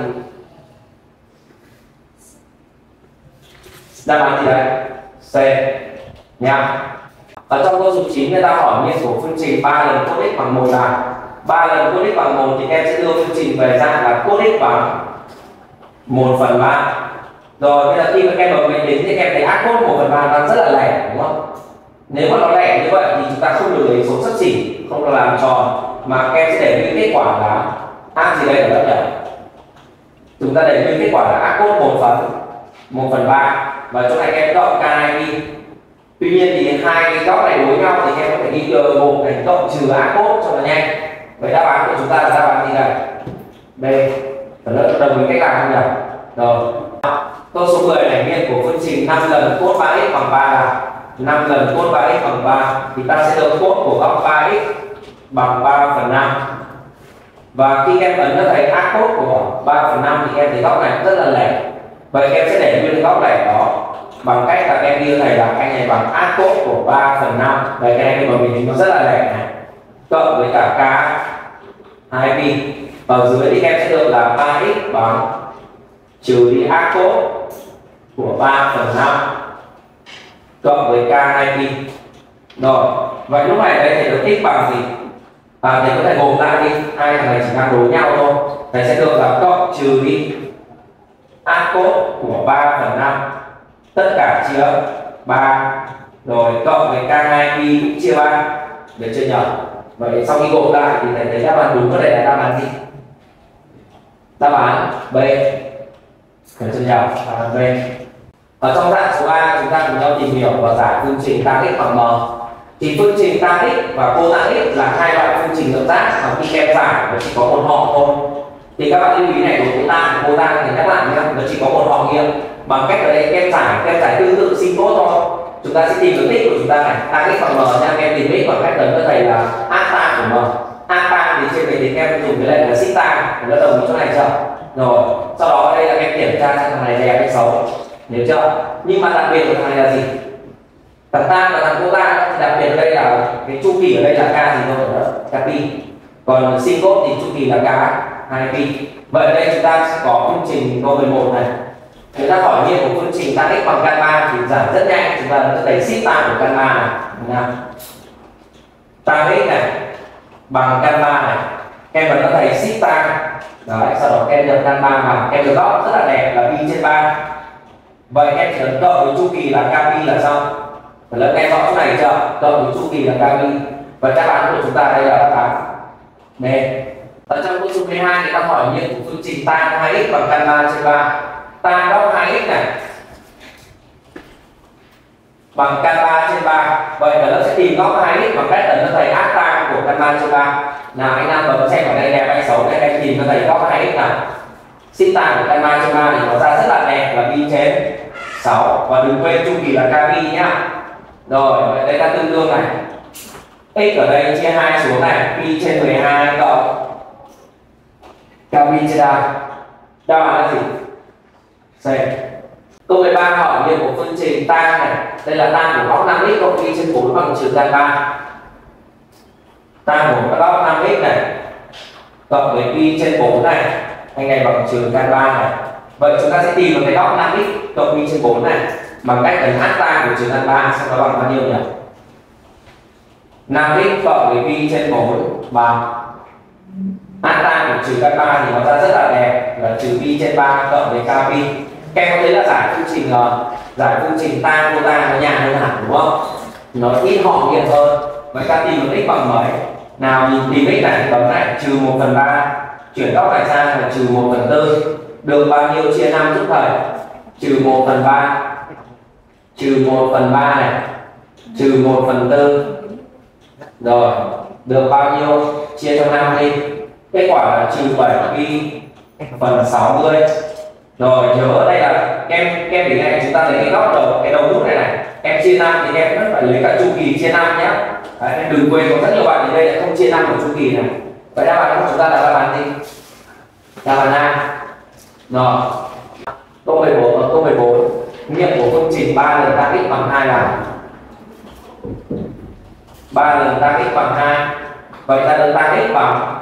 Đáp án gì đây? C nha. Ở trong câu số 9 người ta hỏi nguyên của phương trình 3 lần cos x bằng 1 là 3 lần cos x bằng 1 thì em sẽ đưa phương trình về dạng là cos x bằng 1/3. Rồi bây giờ khi mà em bấm máy tính thì em thấy ác cos 1/3 đang rất là lẻ đúng không? Nếu mà nó lẻ như vậy thì chúng ta không được lấy số xấp xỉ, không được làm tròn, mà em sẽ để nguyên kết quả là ác gì đây ở lớp nhỉ? Chúng ta để nguyên kết quả là ác cos 1/3 và chỗ này em cộng k2 pi. Tuy nhiên thì hai cái góc này đối nhau thì em có thể ghi một cái cộng trừ ác cốt cho nó nhanh. Vậy đáp án của chúng ta là đáp án gì đây? B. Đồng ý cách làm không nhỉ? Rồi. Câu số 10 này nguyên của phương trình 5 lần cos 3x bằng 3 là 5 lần cos 3x bằng 3 thì ta sẽ được cos của góc 3x bằng 3/5. Và khi em ấn cho thầy ác cốt của 3/5 thì em thấy góc này rất là lẻ. Vậy em sẽ để nguyên góc lẻ đó bằng cách là em ghi thầy là anh này bằng ác cốt của 3/5. Vậy cái này mà mình nó rất là lẻ này, cộng với cả k2 pi. Ở dưới thì em sẽ được là 3x bằng trừ đi ác cốt của 3/5 cộng với k2 pi. Rồi vậy lúc này đây thầy được x bằng gì? Thầy có thể gồm lại đi, hai thằng này chỉ đang đối nhau thôi. Thầy sẽ được là cộng trừ đi ác cốt của 3/5 tất cả chia 3 rồi cộng với K2 pi cũng chia 3, được chưa nhỉ? Vậy sau khi gộp lại thì thầy thấy đáp án đúng. Ở đây là đáp án gì? Đáp án B, được chưa nhỉ? Đáp án B. Ở trong dạng số A chúng ta cùng nhau tìm hiểu và giải phương trình tan x bằng m. Thì phương trình tan x và cotan x là hai loại phương trình lượng giác mà khi em giải nó chỉ có một họ thôi. Thì các bạn lưu ý này, của cotan thì nhắc lại nhé, nó chỉ có một họ kia. Bằng cách ở đây em giải tương tự sin cos thôi. Chúng ta sẽ tìm được tích của chúng ta này, tan x bằng m nha. Em tìm x bằng cách lần cho thầy là a tan của m. A tan thì trên máy tính em dùng cái lệnh là xích tan, nó đồng ý chỗ này chưa? Rồi sau đó ở đây là em kiểm tra xem thằng này đẹp hay xấu, nhớ chưa? Nhưng mà đặc biệt của thằng này là gì? Thằng tan và thằng cotan thì đặc biệt ở đây là cái chu kỳ ở đây là k gì thôi, k pi. Còn sin cos thì chu kỳ là k 2 pi. Vậy ở đây chúng ta sẽ có phương trình câu 11 này. Chúng ta hỏi nhiên của phương trình tan x bằng căn 3 thì giải rất nhanh, chúng ta đã thấy sin tan của căn 3 này. Tan x này bằng căn 3 này, em vẫn có thầy sin tan. Đấy, sau đó em được căn 3 bằng, em được góc rất là đẹp là pi trên 3. Vậy em chỉ cần cộng với chu kỳ là k pi là xong. Phải lớp em rõ chỗ này chưa? Cộng với chu kỳ là k pi. Và đáp án của chúng ta đây là đáp án B. Ở trong câu số 12 thì ta hỏi nhiên của phương trình tan 2x bằng căn 3 trên 3. Tan góc 2x này bằng căn 3 trên 3. Vậy là nó sẽ tìm góc 2x bằng cách là nó thầy át tan của căn 3 trên 3. Nào anh Nam bấm xem ở đây đẹp hay xấu, đây em tìm nó thầy góc 2x nào. Sin tan của căn 3 trên 3 thì nó ra rất là đẹp là pi trên 6. Và đừng quên chu kỳ là k pi nhá. Rồi, đây ta tương đương này. X ở đây chia 2 xuống này, pi trên 12 cộng k pi trên 3. Đáp án là gì? C. Câu 13 hỏi nhiên của phương trình tan này. Đây là tan của góc 5x cộng pi trên 4 bằng trừ căn 3. Tan của góc 5x này cộng với pi trên 4 này, anh này bằng trừ căn 3 này. Vậy chúng ta sẽ tìm được cái góc 5x cộng pi trên 4 này bằng cách là át tan của trừ căn 3 xem nó bằng bao nhiêu nhỉ? 5x cộng với pi trên 4 bằng át tan của trừ căn 3 thì nó ra rất là đẹp là trừ pi trên 3 cộng với k pi. Các em có thấy là giải phương trình tan cotan nó nhàn hơn hẳn đúng không? Nó ít họ nghiền hơn. Vậy ta tìm được x bằng mấy? Nào nhìn tìm x này, bấm này trừ 1/3, chuyển góc này sang là trừ 1/4. Được bao nhiêu chia 5 giúp thầy? Trừ 1/3, trừ 1/3 này, trừ 1/4. Rồi, được bao nhiêu chia cho 5 đi. Kết quả là trừ 7 pi phần 60. Rồi nhớ ở đây là em để này chúng ta lấy cái góc đầu, cái đầu nút này em chia 5 thì em vẫn phải lấy cả chu kỳ chia 5 nhé. Đấy, em đừng quên có rất nhiều bạn ở đây là không chia 5 của chu kỳ này. Vậy đáp án của chúng ta là đáp án gì? Đáp án A. Rồi câu 14 nghiệm của phương trình 3 lần tan x bằng 2 là 3 lần tan x bằng 2. Vậy ta được tan x bằng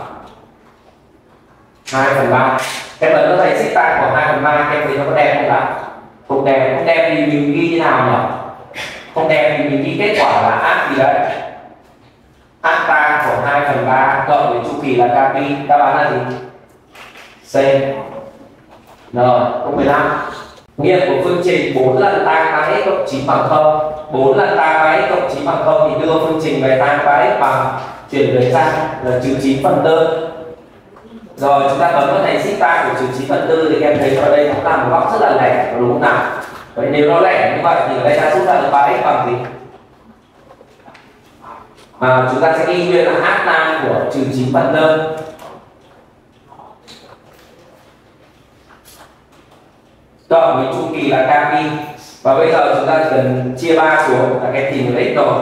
2/3. Em vẫn có thầy xích tan của 2/3, em thấy nó có đẹp không ạ? Không đẹp, không đẹp thì mình ghi như nào nhỉ? Không đẹp thì mình ghi kết quả là át gì đấy? Át tan của 2/3 cộng với chu kỳ là k pi. Đáp án là gì? C. Rồi, câu 15. Nghiệm của phương trình 4 lần tan 3x cộng 9 bằng 0. 4 lần tan 3x cộng 9 bằng 0 thì đưa phương trình về tan 3x bằng chuyển về sang là trừ 9/4. Rồi chúng ta bấm vào thầy xích tan của trừ 9/4 thì em thấy ở đây cũng là một góc rất là lẻ, đúng không nào? Vậy nếu nó lẻ như vậy thì ở đây ta rút ra được 3x bằng gì? Chúng ta sẽ ghi nguyên là át tan của trừ 9/4 cộng với chu kỳ là k pi. Và bây giờ chúng ta chỉ cần chia 3 xuống là em tìm được x rồi.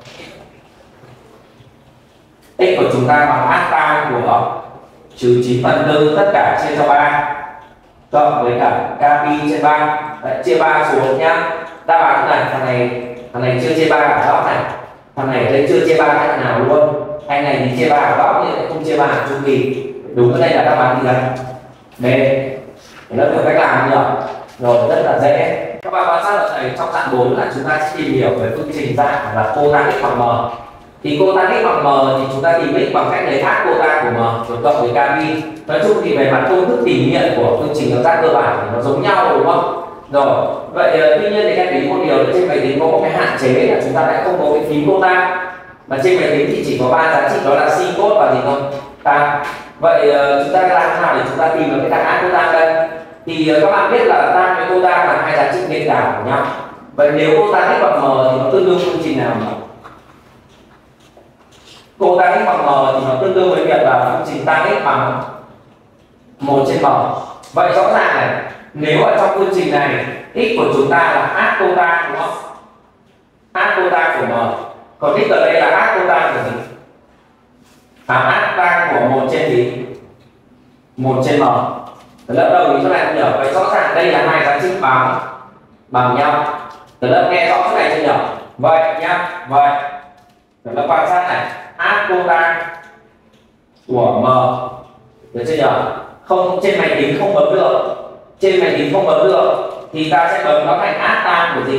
X của chúng ta bằng át tan của trừ 9/4 tất cả chia cho 3 cộng với cả k pi trên 3. Đấy, chia 3 xuống nhá. Đáp án này, thằng này chưa chia 3 ở góc này. Thằng này đây chưa chia 3 cái thằng nào luôn. Anh này thì chia 3 ở góc nhưng không chia 3 ở chu kỳ. Đúng ở đây là đáp án gì đây? B. Lớp được cách làm nhỉ? Rồi rất là dễ. Các bạn quan sát ở thầy trong dạng 4 là chúng ta sẽ tìm hiểu về phương trình dạng là cotan x bằng m. Thì cotan x bằng m thì chúng ta tìm x bằng cách lấy át cotan của m rồi cộng với k pi. Nói chung thì về mặt công thức tỉ mỉ của phương trình lượng giác cơ bản thì nó giống nhau đúng không? Rồi, vậy tuy nhiên thì em để ý một điều là trên máy tính có một cái hạn chế là chúng ta lại không có cái phím quota, mà trên máy tính thì chỉ có 3 giá trị, đó là C code và gì thôi, tag. Vậy chúng ta làm thế nào để chúng ta tìm được cái tag add quota đây? Thì các bạn biết là tag với quota là hai giá trị nền tảng của nhau. Vậy nếu quota x bằng m thì nó tương đương phương trình nào nhỉ? Quota x bằng m thì nó tương đương với việc là phương trình tag x bằng 1/m. Vậy rõ ràng này, nếu ở trong phương trình này x của chúng ta là add quota đúng không? Add quota của m. Còn x ở đây là add quota của gì? Add tang của 1 trên gì? 1/m. Lớp đầu ý chỗ này không nhỉ? Vậy rõ ràng đây là hai giá trị bằng nhau. Lớp nghe rõ chỗ này chưa nhỉ? Vậy nhá, vậy lớp quan sát này, add quota của m, được chưa nhỉ? Không, trên máy tính không bấm được, trên máy tính không bấm được thì ta sẽ bấm nó thành add tang của gì?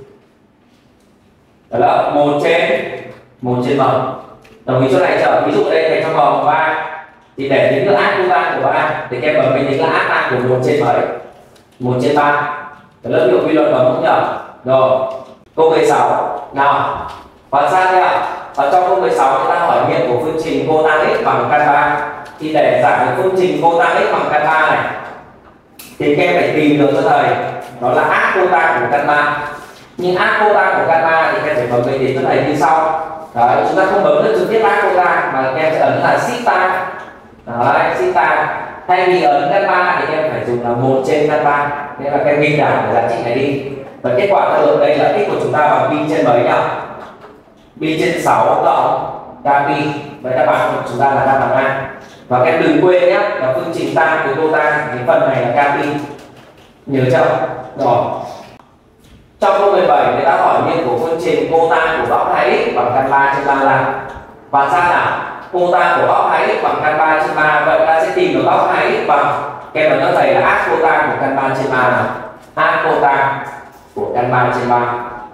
Đó là 1/m. Đồng ý chỗ này chưa? Ví dụ đây thầy cho m bằng 3 thì để tính được add quota của 3 thì các em bấm máy tính là add tang của 1/3. Lớp hiểu quy luật bấm không nhỉ? Rồi, câu 16 nào, quan sát nhé. Ở trong câu 16 chúng ta hỏi nghiệm của phương trình cotang x bằng căn 3. Thì để giải được phương trình cotang x bằng căn 3 này thì các em phải tìm được cho thầy đó là add quota của căn 3. Nhưng add quota của căn 3 thì các em phải bấm máy tính cho thầy như sau. Đấy, chúng ta không bấm được trực tiếp add quota mà các em sẽ ấn là shift tag. Đấy, shift tag. Thay vì ấn căn 3 thì các em phải dùng là 1 trên căn 3. Nên là các em ghi đảo cái giá trị này đi. Và kết quả ta được đây là x của chúng ta bằng pi trên mấy nhỉ? Pi trên 6 cộng kpi. Vậy đáp án của chúng ta là đáp án A. Và các em đừng quên nhé, là phương trình tang với cotang, cái phần này là kpi. Nhớ chưa? Rồi. Trong câu 17 người ta hỏi nghiệm của phương trình cotang của góc 2x bằng căn 3/3 là, quan sát nào, cotang của góc 2x bằng căn 3/3. Vậy ta sẽ tìm được góc 2x bằng, các em nói thầy là add cotang của căn 3/3 nào. Add cotang của căn 3/3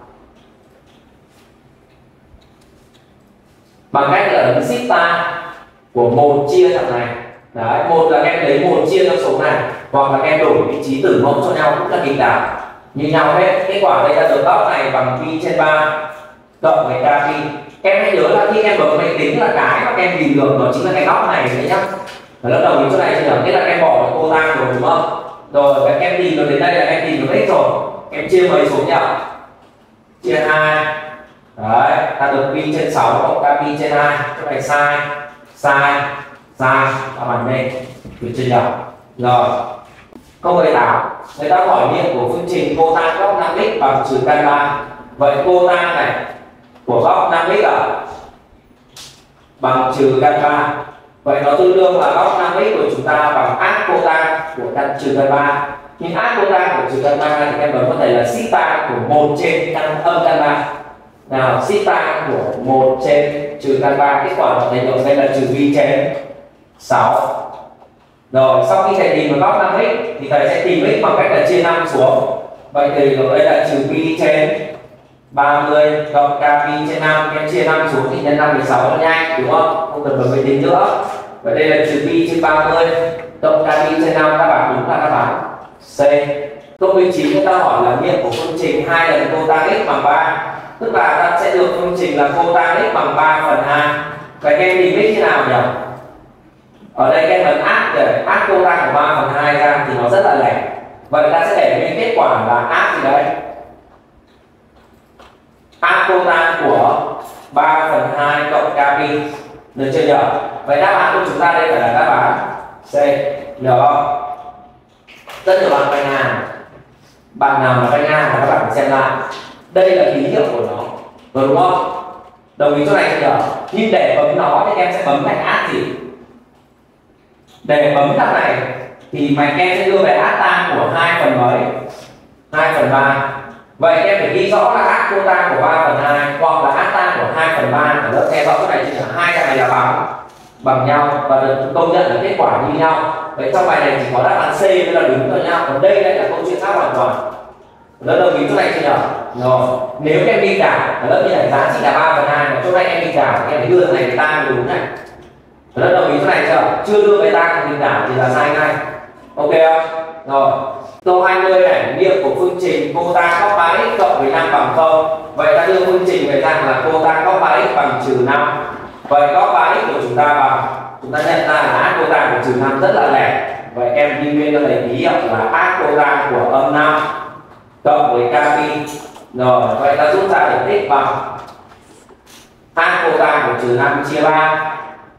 bằng cách là ấn shift tag của 1 chia thằng này. Đấy, một là các em lấy 1 chia cho số này, hoặc là các em đổi vị trí tử mẫu cho nhau cũng là nghịch đảo như nhau hết. Kết quả đây ta được góc này bằng pi trên 3 cộng với kpi. Các em hãy nhớ là khi em bấm máy tính là cái mà các em tìm được đó chính là cái góc này đấy nhá. Ở lớp đầu chỗ này chưa nhỉ? Thế là các em bỏ cái cotang rồi đúng không? Rồi các em tìm được đến đây là các em tìm được x rồi. Các em chia mấy xuống nhỉ? Chia 2. Đấy, ta được pi trên 6 cộng kpi trên 2. Chỗ này sai, sai, sai, ta bằng đây. Được chưa nhỉ? Rồi. Câu 18, người ta hỏi nghiệm của phương trình cotang góc 5x bằng trừ căn 3. Vậy cotang này của góc 5x bằng trừ căn 3. Vậy nó tương đương là góc 5x của chúng ta bằng add cotang của căn trừ căn 3. Nhưng add cotang của trừ căn 3 thì các em bấm có thể là shift tag của 1 trên căn âm căn 3. Nào, shift tag của 1 trên trừ căn 3, kết quả thầy được đây là trừ pi trên 6. Rồi, sau khi thầy tìm được góc 5x thì thầy sẽ tìm x bằng cách là chia 5 xuống. Vậy thì ở đây là trừ pi trên 30 cộng kpi trên 5. Em chia 5 xuống thì nhân 5 thì 6 nó nhanh đúng không? Không cần bấm máy tính nữa. Vậy đây là trừ pi trên 30 cộng kpi trên 5, đáp án đúng là đáp án C. Câu 19 người ta hỏi là nghiệm của phương trình 2 lần cotang x bằng 3. Tức là ta sẽ được phương trình là cotang x bằng 3/2. Vậy các em tìm x như nào nhỉ? Ở đây các em ấn add để add cotang của 3/2 ra thì nó rất là lẻ. Vậy ta sẽ để cái kết quả là add gì đây? Add cotang của 3/2 cộng kpi. Được chưa nhỉ? Vậy đáp án của chúng ta đây phải là đáp án C. Được không? Rất nhiều bạn vay ngang. Bạn nào mà vay ngang thì các bạn phải xem lại. Đây là ký hiệu của nó. Rồi đúng không? Đồng ý chỗ này chưa nhỉ? Nhưng để bấm nó thì em sẽ bấm thành add gì? Để bấm thằng này thì mày em sẽ đưa về add tang của 2 phần mấy? 2/3. Vậy em phải ghi rõ là add cotang của 3/2 hoặc là add tang của 2/3. Ở lớp nghe rõ cái này chứ hai cái này là bằng nhau và được công nhận là kết quả như nhau. Vậy trong bài này chỉ có đáp án C mới là đúng rồi nhau. Còn đây lại là câu chuyện khác hoàn toàn. Lớp đồng ý chỗ này chưa nhỉ? Rồi, nếu em đi đảo ở lớp như này giá chỉ là 3/2 mà chỗ này em đi đảo em phải đưa cái này cái tang đúng này. Lớp đồng ý chỗ này chưa? Chưa đưa cái tang thì đảo thì là sai ngay. Ok không? Rồi, Câu 20 này, nghiệm của phương trình cota góc 3x cộng với 5 bằng 0. Vậy ta đưa phương trình về dạng là cota góc 3x bằng trừ 5. Vậy góc 3x của chúng ta bằng, chúng ta nhận ra là ác cota của trừ 5 rất là lẻ. Vậy em đi nguyên cho thầy ký hiệu là ác cota của âm 5 cộng với k pi. Rồi, vậy ta rút ra được x bằng ác cota của trừ 5 chia 3.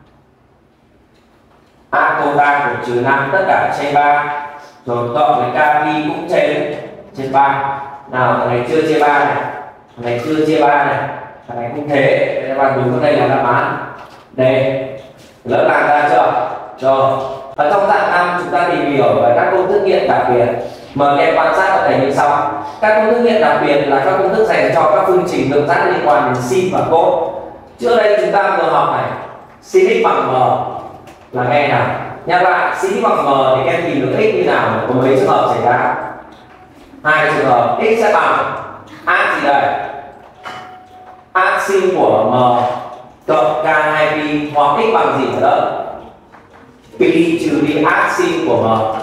Ác cota của trừ 5 tất cả trên 3. Rồi cộng với k pi cũng trên 3. Nào, thằng này chưa chia 3 này, thằng này chưa chia 3 này, thằng này cũng thế. Vậy bạn đúng cái đây là đáp án. Đây, lớp làm ra chưa? Rồi, ở trong dạng 5 chúng ta tìm hiểu về các công thức nghiệm đặc biệt. Mời các em quan sát ở đây như sau. Các công thức nghiệm đặc biệt là các công thức dành cho các phương trình lượng giác liên quan đến sin và cos. Trước đây chúng ta vừa học này, sin x bằng m là nghe nào. Nhắc lại, sin x bằng m thì các em tìm được x như nào? Có mấy trường hợp xảy ra? 2 trường hợp. X sẽ bằng ác gì đây? Ác sin của m cộng k2pi, hoặc x bằng gì ở đó? Pi trừ đi ác sin của m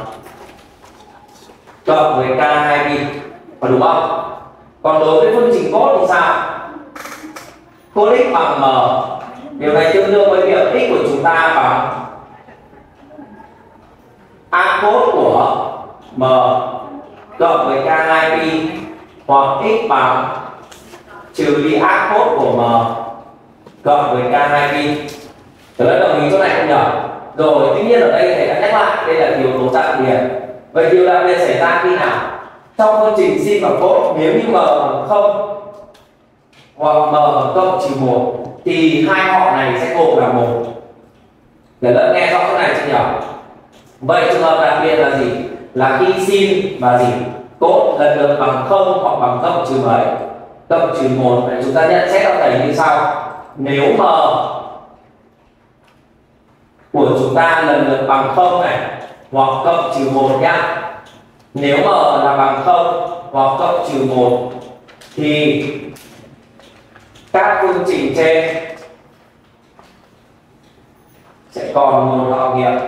cộng với k2pi, có đúng không? Còn đối với phương trình cos thì sao? Cos x bằng m, điều này tương đương với việc x của chúng ta bằng a cos của m cộng với k2pi, hoặc x bằng trừ đi a cos của m cộng với k2pi. Các bạn đồng ý chỗ này không nhỉ? Rồi, tuy nhiên ở đây thầy đã nhắc lại, đây là yếu tố đặc biệt. Vậy điều đặc biệt xảy ra khi nào? Trong phương trình sin và cos, nếu như m bằng 0 hoặc m bằng cộng trừ 1 thì hai họ này sẽ gộp là 1. Để lớp nghe rõ chỗ này chưa nhỉ? Vậy trường hợp đặc biệt là gì? Là khi sin và gì? Cos lần lượt bằng 0 hoặc bằng cộng trừ mấy? Cộng trừ 1. Vậy chúng ta nhận xét ở đây như sau. Nếu m của chúng ta lần lượt bằng 0 này hoặc cộng trừ 1 nhá. Nếu m là bằng 0 hoặc cộng trừ 1 thì các phương trình trên sẽ còn một họ nghiệm.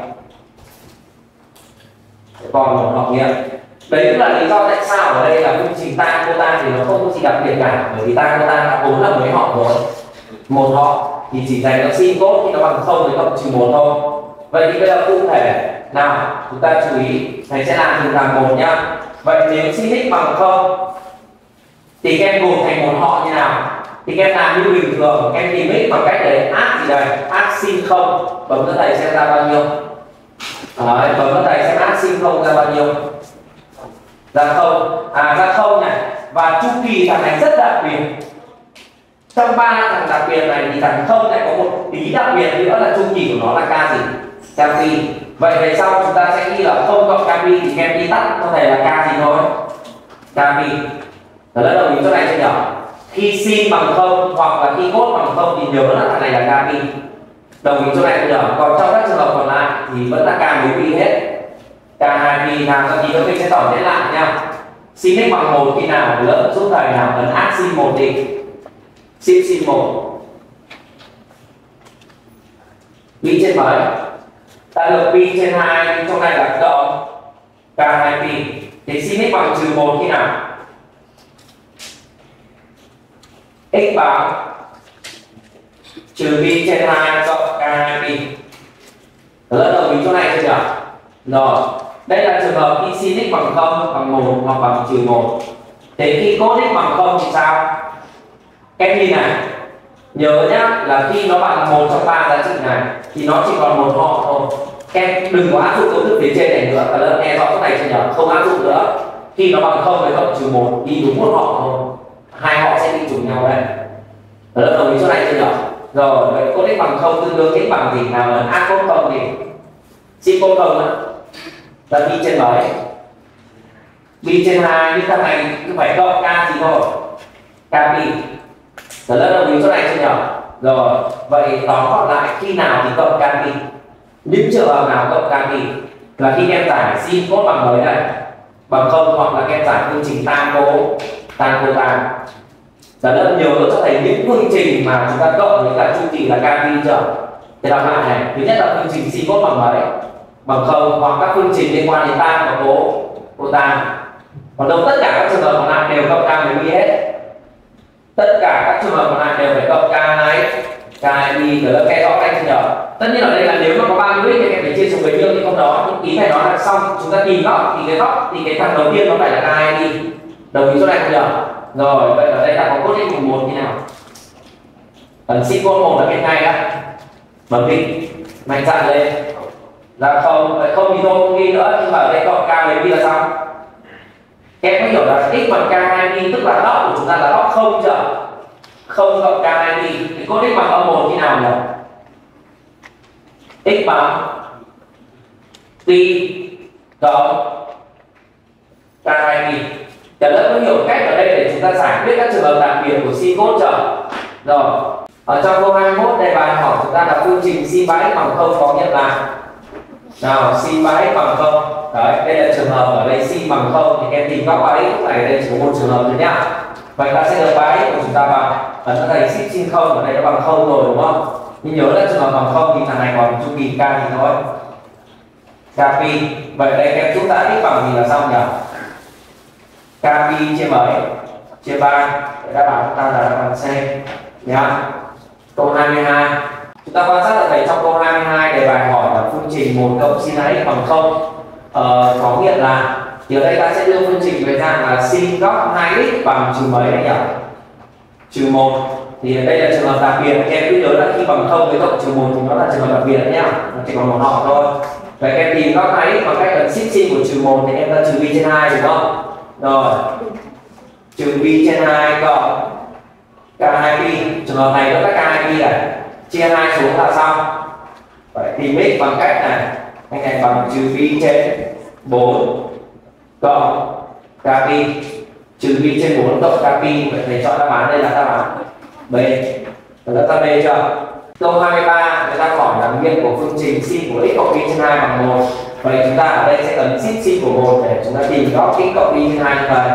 Đấy cũng là lý do tại sao ở đây là phương trình tan cota thì nó không có gì đặc biệt cả, bởi vì tan cota đã vốn là mấy họ rồi. Một họ thì chỉ dành cho sin cos thì nó bằng 0 với cộng trừ 1 thôi. Vậy thì bây giờ cụ thể nào chúng ta chú ý, thầy sẽ làm từng làm một nhá. Vậy nếu sin x bằng 0 thì các em gộp thành một họ như nào? Thì các em làm như bình thường, các em tìm x bằng cách đấy ác gì đây? Ác sin 0, bấm cho thầy xem ra bao nhiêu. Đấy, bấm cho thầy xem ác sin 0 ra bao nhiêu. Ra 0, ra 0 này. Và chu kỳ thằng này rất đặc biệt. Trong 3 thằng đặc biệt này thì thằng 0 lại có một tí đặc biệt nữa là chu kỳ của nó là k gì? K pi. Vậy về sau chúng ta sẽ ghi là 0 cộng k pi thì kem đi tắt có thể là k gì thôi? K pi. Đó là đồng ý chỗ này chưa nhỉ? Khi sin bằng 0 hoặc là khi cos bằng 0 thì nhớ là thằng này là k pi. Đồng ý chỗ này chưa nhỉ? Còn trong các trường hợp còn lại thì vẫn là k với pi hết. K2 pi nào các tí nữa mình sẽ tổng kết lại nha. Sin x bằng 1 khi nào? Lớp giúp thầy nào ấn ác sin 1 đi. Sin 1 pi trên mấy? Ta được pi trên 2, trong này là cộng k2 pi. Thì sin x bằng trừ 1 khi nào? X bằng trừ pi trên 2 cộng k2 pi. Lớp đồng ý chỗ này chưa nhỉ? Rồi, đây là trường hợp khi sin x bằng 0, bằng 1 hoặc bằng trừ 1. Thế khi cos x bằng 0 thì sao? Em nhìn này, nhớ nhá là khi nó bằng 1 trong 3 giá trị này thì nó chỉ còn một họ thôi. Em đừng có áp dụng công thức phía trên này nữa, cả lớp nghe rõ cái này chưa nhỉ? Không áp dụng nữa. Khi nó bằng 0 với cộng trừ 1 đi đúng một họ thôi. Hai họ sẽ đi trùng nhau đây. Cả lớp đồng ý chỗ này chưa nhỉ? Rồi, vậy cos x bằng 0 tương đương x bằng gì? Nào là a cos 0 thì sin cos 0 á là pi trên mấy? Pi trên 2, nhưng thằng này cứ phải cộng k gì thôi? K pi. Cả lớp đồng ý chỗ này chưa nhỉ? Rồi, vậy tóm gọn lại khi nào thì cộng k pi? Những trường hợp nào cộng k pi? Là khi em giải sin cos bằng mấy này? Bằng 0 hoặc là em giải phương trình tan cota. Cả lớp nhớ cho thầy những phương trình mà chúng ta cộng với cả chu kỳ là k pi chưa? Thì đọc lại này, thứ nhất là phương trình sin cos bằng mấy? Bằng 0, hoặc các phương trình liên quan đến tan và cô tan. Còn đâu tất cả các trường hợp còn lại đều cộng k với bi hết. Tất cả các trường hợp còn lại đều phải cộng k bi rồi khe rõ anh chưa nhỉ? Tất nhiên ở đây là nếu mà có 30 thì em phải chia số với nhiêu thì không đó, nhưng ý này nói là xong chúng ta tìm góc thì cái thằng đầu tiên nó phải là k bi. Đồng ý chỗ này không nhỉ? Rồi vậy ở đây ta có cốt x mùng 1 như nào? Ấn sin cos 1 là bên ngay đó. Bấm đi mạnh dạn lên là không, vậy không thì thôi không ghi nữa, nhưng mà ở đây cộng k với bi là xong. Em có hiểu là x bằng k bi tức là góc của chúng ta là góc không chưa? Không cộng k bi thì cos x bằng âm 1 như nào nhỉ? X bằng pi cộng k bi. Cả lớp có hiểu cách ở đây để chúng ta giải quyết các trường hợp đặc biệt của sin cos chưa? Rồi ở trong câu 21 đây bài hỏi chúng ta là phương trình sin 3x bằng 0 có nghĩa là nào sin 3x bằng 0. Đấy, đây là trường hợp ở đây sin bằng 0 thì em tìm góc 3x, lúc này đây chỉ có một trường hợp nữa nhá. Vậy ta sẽ được 3x của chúng ta bằng ấn nó thầy sin 0 ở đây nó bằng 0 rồi đúng không? Nhưng nhớ là trường hợp bằng 0 thì thằng này còn chu kỳ k thì thôi. K pi. Vậy đây em chúng ta x bằng gì là xong nhỉ? K pi chia mấy? Chia 3. Vậy đáp án chúng ta là bằng C nhá. Câu 22. Chúng ta quan sát là thấy trong câu 22 đề bài hỏi là phương trình 1 cộng sin x bằng 0. Có nghĩa là thì ở đây ta sẽ đưa phương trình về dạng là sin góc 2x bằng trừ mấy đấy nhỉ? Trừ 1. Thì ở đây là trường hợp đặc biệt, em cứ nhớ là khi bằng 0 với cộng trừ 1 thì nó là trường hợp đặc biệt nhá. Nó chỉ còn một họ thôi. Vậy em tìm góc 2x bằng cách là sin của trừ 1 thì em ta trừ bi trên 2 đúng không? Rồi. Trừ bi trên 2 cộng k2 pi, trường hợp này nó các k2 pi này chia 2 xuống là xong. Vậy tìm x bằng cách này, anh này bằng trừ pi trên 4 cộng k pi, trừ pi trên 4 cộng k pi. Vậy thầy chọn đáp án đây là đáp án B. Là đáp B chưa? Câu 23 người ta hỏi là nguyên của phương trình sin của x cộng pi trên 2 bằng 1. Vậy chúng ta ở đây sẽ cần sin của 1 để chúng ta tìm góc x cộng pi trên 2 như vậy.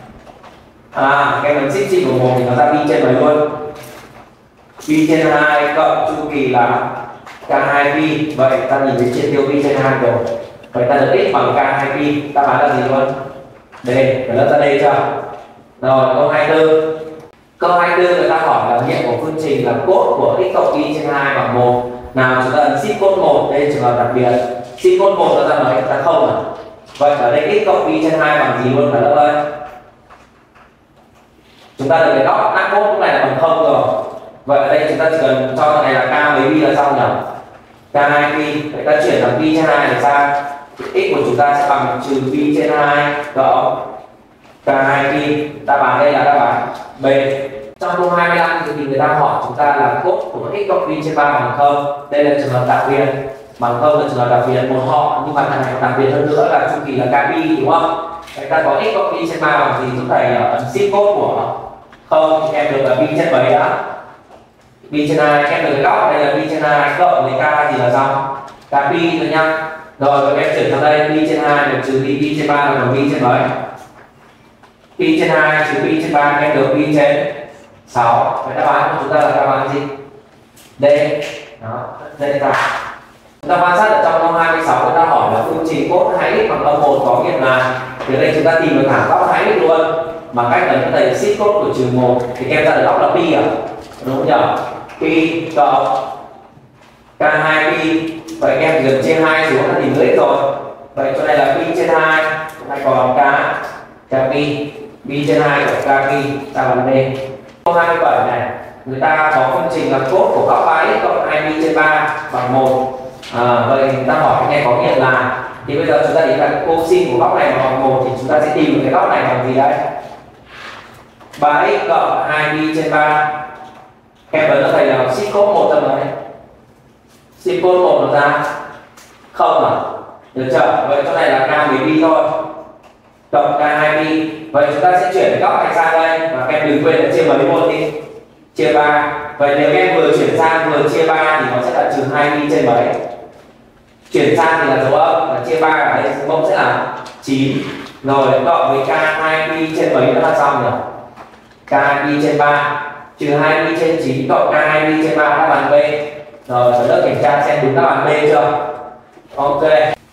Cái phần sin của 1 thì nó ra pi trên mấy luôn? Pi trên 2 cộng chu kỳ là k2 pi. Vậy ta nhìn thấy triệt tiêu pi trên 2 rồi. Vậy ta được x bằng k2 pi. Đáp án là gì luôn? D. Phải lớp ra đây chưa? Rồi câu 24. Câu 24 người ta hỏi là nghiệm của phương trình là cos của x cộng pi trên 2 bằng 1. Nào chúng ta ấn sin cos 1, đây trường hợp đặc biệt. Sin cos 1 nó ra mấy? Ta không à? Vậy ở đây x cộng pi trên 2 bằng gì luôn cả lớp ơi? Chúng ta được cái góc ác cos lúc này là bằng 0 rồi. Vậy ở đây chúng ta chỉ cần cho thằng này là k với pi là xong nhỉ? K2 pi. Vậy ta chuyển thành pi trên 2 thì sao? X của chúng ta sẽ bằng trừ pi trên 2 cộng k2 pi. Đáp án đây là đáp án B. Trong câu 25 thì người ta hỏi chúng ta là cos của x cộng pi trên 3 bằng 0. Đây là trường hợp đặc biệt. Bằng 0 là trường hợp đặc biệt một họ, nhưng mà thằng này đặc biệt hơn nữa là chu kỳ là k pi đúng không? Vậy ta có x cộng pi trên 3 bằng gì? Chúng ta ấn sin cos của 0 thì em được là pi trên mấy đã? Pi trên 2, em được cái góc đây là pi trên 2 cộng với k gì là xong? K pi rồi nhá. Rồi em chuyển sang đây pi trên 2 được trừ đi pi trên 3 là bằng pi trên mấy? Pi trên 2 trừ pi trên 3 em được pi trên 6. Vậy đáp án của chúng ta là đáp án gì? D. Đó, đây là chúng ta quan sát ở trong câu 26 người ta hỏi là phương trình cos 2x bằng âm 1 có nghĩa là từ đây chúng ta tìm được thẳng góc 2x luôn bằng cách là chúng ta thầy sin cos của trừ 1 thì em ra được góc là pi à? Đúng không nhỉ? Pi cộng k2 pi. Vậy em chỉ cần trên 2 xuống là tìm được x rồi. Vậy chỗ này là pi trên 2, chỗ này còn k pi. Pi trên 2 cộng k pi, ta bằng D. Câu 27 này, người ta có phương trình là cos của góc 3x cộng 2pi trên 3 bằng 1. Vậy người ta hỏi nghe có nghĩa là thì bây giờ chúng ta đi là cosin của góc này bằng 1 thì chúng ta sẽ tìm được cái góc này bằng gì đấy? 3x cộng 2pi trên 3. Em ấn nó thầy là sin cos 1 ra đấy. Sin cos 1 nó ra 0 à? Được chưa? Vậy chỗ này là k với pi thôi. Cộng k2 pi. Vậy chúng ta sẽ chuyển góc này sang đây và em đừng quên là chia mấy luôn đi. Chia 3. Vậy nếu em vừa chuyển sang vừa chia 3 thì nó sẽ là trừ 2 pi trên mấy? Chuyển sang thì là dấu âm, là chia 3 ở đây mẫu sẽ là 9. Rồi cộng với k2 pi trên mấy nữa là xong rồi. K2 pi trên 3 trừ 2 pi trên 9 cộng k2 pi trên 3 đáp án B. Rồi ở lớp kiểm tra xem đúng đáp án B chưa? Ok.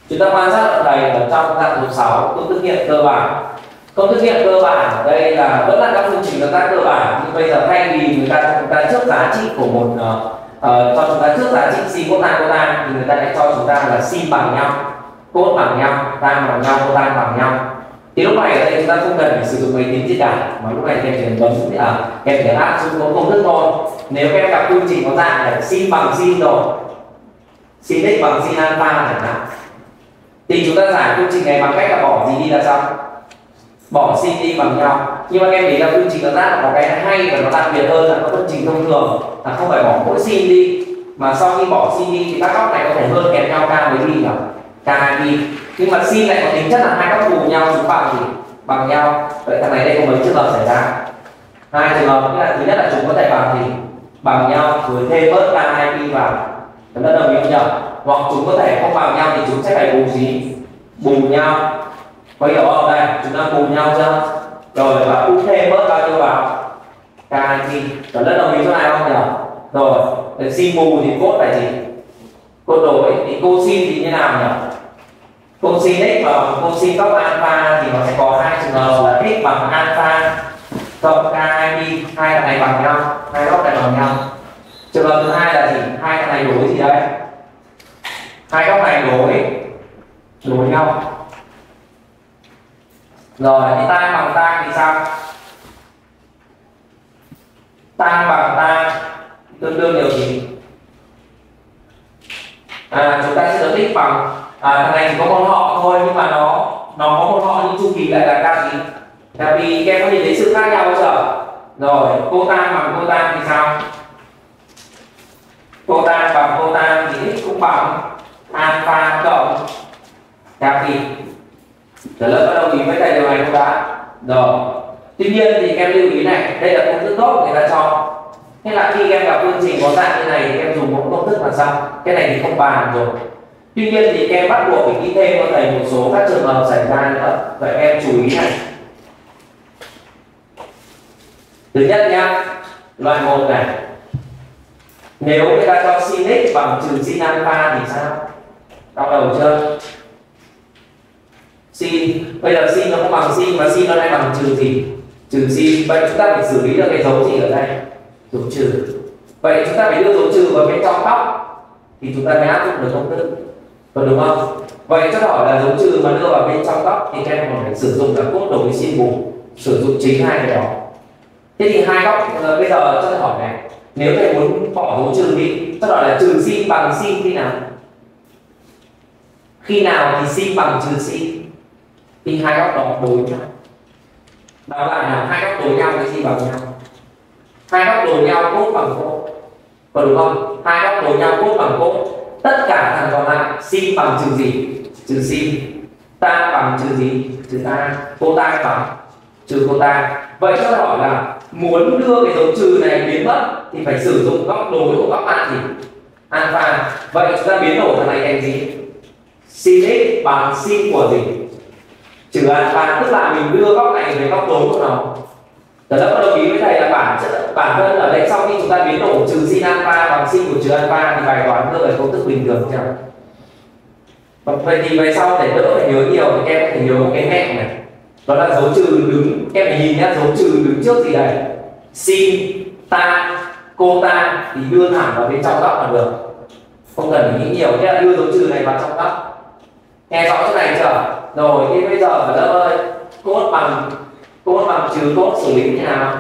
Chúng ta quan sát ở đây ở trong dạng số 6 công thức nghiệm cơ bản. Công thức nghiệm cơ bản ở đây là vẫn là các phương trình lượng giác cơ bản, nhưng bây giờ thay vì người ta cho chúng ta trước giá trị của một cho chúng ta trước giá trị sin cos thì người ta lại cho chúng ta là sin bằng nhau, cos bằng nhau, tan bằng nhau, cotan bằng nhau. Thì lúc này ở đây chúng ta không cần phải sử dụng máy tính gì cả, mà lúc này em chỉ cần bấm em chỉ áp dụng công thức thôi. Nếu em gặp phương trình có dạng là sin bằng sin rồi, sin x bằng sin alpha chẳng hạn, thì chúng ta giải phương trình này bằng cách là bỏ gì đi là xong, bỏ sin đi bằng nhau. Nhưng mà em thấy là phương trình nó ra có cái hay và nó đặc biệt hơn là các phương trình thông thường là không phải bỏ mỗi sin đi, mà sau khi bỏ sin đi thì các góc này có thể hơn kèm nhau k với đi, k đi. Nhưng mà sin lại có tính chất là hai góc bù nhau chúng bằng gì, bằng nhau. Vậy thằng này đây có mấy trường hợp xảy ra? Hai trường hợp. Nghĩa là thứ nhất là chúng có thể bằng gì, bằng nhau rồi thêm bớt k pi vào, chúng ta đồng ý không nhỉ? Hoặc chúng có thể không bằng nhau thì chúng sẽ phải bù gì, bù nhau. Có hiểu không? Đây chúng ta bù nhau chưa? Rồi và cũng thêm bớt bao nhiêu vào, k pi. Chúng ta đồng ý chỗ này không nhỉ? Rồi sin bù thì cos phải gì, cos đổi thì cosin thì như nào nhỉ? Cosin x và cosin góc alpha thì nó sẽ có hai trường hợp là x bằng alpha cộng k pi, hai cái này bằng nhau, hai góc này bằng nhau. Trường hợp thứ hai là gì? Hai cái này đối gì đây? Hai góc này đối nhau. Rồi thì tan bằng tan thì sao? Tan bằng tan tương đương điều gì? Chúng ta sẽ được x bằng thằng này chỉ có môn họ thôi, nhưng mà nó có môn họ nhưng chu kỳ lại là k gì? Tại vì các em có nhìn thấy sự khác nhau chưa? Rồi cotan bằng cotan thì sao? Cotan bằng cotan thì x cũng bằng alpha cộng k pi. Trở lớp có đồng ý với thầy điều này không đã? Rồi. Tuy nhiên thì em lưu ý này, đây là công thức tốt người ta cho. Thế là khi em gặp phương trình có dạng như này thì em dùng một công thức là xong. Cái này thì không bàn rồi. Tuy nhiên thì em bắt buộc phải ghi thêm cho thầy một số các trường hợp xảy ra nữa. Vậy em chú ý này. Thứ nhất nhá, loại 1 này. Nếu người ta cho sin x bằng trừ sin alpha thì sao? Đau đầu chưa? Sin, bây giờ sin nó không bằng sin mà sin nó lại bằng trừ gì? Trừ sin. Vậy chúng ta phải xử lý được cái dấu gì ở đây? Dấu trừ. Vậy chúng ta phải đưa dấu trừ vào bên trong góc thì chúng ta mới áp dụng được công thức, đúng không? Vậy cho hỏi là dấu trừ mà đưa vào bên trong góc thì các em còn phải sử dụng là cốt đối với sin bù, sử dụng chính hai cái đó. Thế thì hai góc bây giờ cho hỏi này, nếu thầy muốn bỏ dấu trừ đi, cho hỏi là trừ sin bằng sin khi nào? Khi nào thì sin bằng trừ sin? Thì hai góc đó đối nhau. Đó là hai góc đối nhau cái gì bằng nhau? Hai góc đối nhau cốt bằng cốt, có đúng không? Hai góc đối nhau cốt bằng cốt. Tất cả thằng còn lại sin bằng trừ gì? Trừ sin. Tan bằng trừ gì? Trừ tan. Cotan bằng trừ cotan. Vậy cho hỏi là muốn đưa cái dấu trừ này biến mất thì phải sử dụng góc đối của góc bạn gì? Alpha. Vậy chúng ta biến đổi thằng này thành gì? Sin x bằng sin của gì? Trừ alpha, tức là mình đưa góc này về góc đối của nó. Tớ đã có đồng ý với thầy là bản thân ở đây sau khi chúng ta biến đổi trừ sin alpha bằng sin của trừ alpha thì bài toán đưa về công thức bình thường chưa? Vậy thì về sau để đỡ phải nhớ nhiều thì em có thể nhớ một cái mẹo này. Đó là dấu trừ đứng, em phải nhìn nhá, dấu trừ đứng trước gì đây? Sin, tan, cotan thì đưa thẳng vào bên trong góc là được. Không cần phải nghĩ nhiều, thế là đưa dấu trừ này vào trong góc. Nghe rõ chỗ này chưa? Rồi, thế bây giờ ở lớp ơi, cốt bằng trừ cốt xử lý như nào?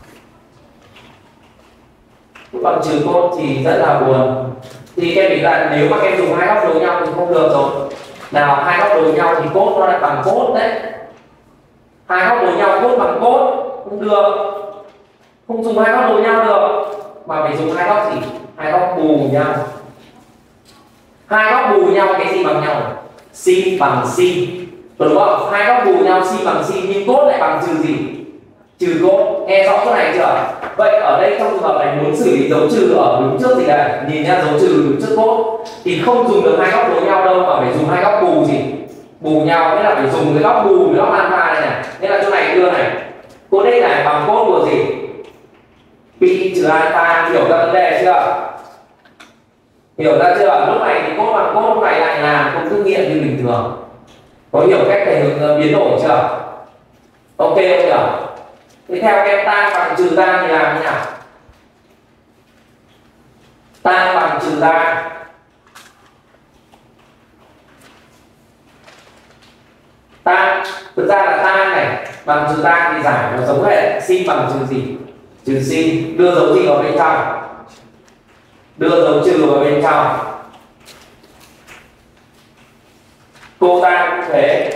Cốt bằng trừ cốt thì rất là buồn. Thì em nghĩ là nếu mà em dùng hai góc đối nhau thì không được rồi. Nào, hai góc đối nhau thì cốt nó lại bằng cốt đấy. Hai góc đối nhau cốt bằng cốt không được. Không dùng hai góc đối nhau được, mà phải dùng hai góc gì? Hai góc bù nhau. Hai góc bù nhau cái gì bằng nhau? Sin bằng sin, đúng không? Hai góc bù nhau sin bằng sin nhưng cốt lại bằng trừ gì? Trừ cốt. Nghe rõ chỗ này chưa? Vậy ở đây trong trường hợp này muốn xử lý dấu trừ ở đứng trước gì đây? Nhìn nha, dấu trừ đứng trước cốt thì không dùng được hai góc đối nhau đâu, mà phải dùng hai góc bù gì? Bù nhau, nghĩa là phải dùng cái góc bù với góc alpha đây này. Nên là chỗ này đưa này, cốt đây này bằng cốt của gì? Pi trừ alpha, hiểu ra vấn đề chưa? Hiểu ra chưa? Lúc này thì cốt bằng cốt, lúc này lại làm công thức nghiệm như bình thường. Có hiểu cách thầy hướng biến đổi chưa? Ok không nhỉ? Tiếp theo em tan bằng trừ tan thì làm như nào? Tan bằng trừ tan. Tan, thực ra là tan này bằng trừ tan thì giải nó giống hệ sin bằng trừ gì? Trừ sin. Đưa dấu gì vào bên trong? Đưa dấu trừ vào bên trong. Cô tan cũng thế.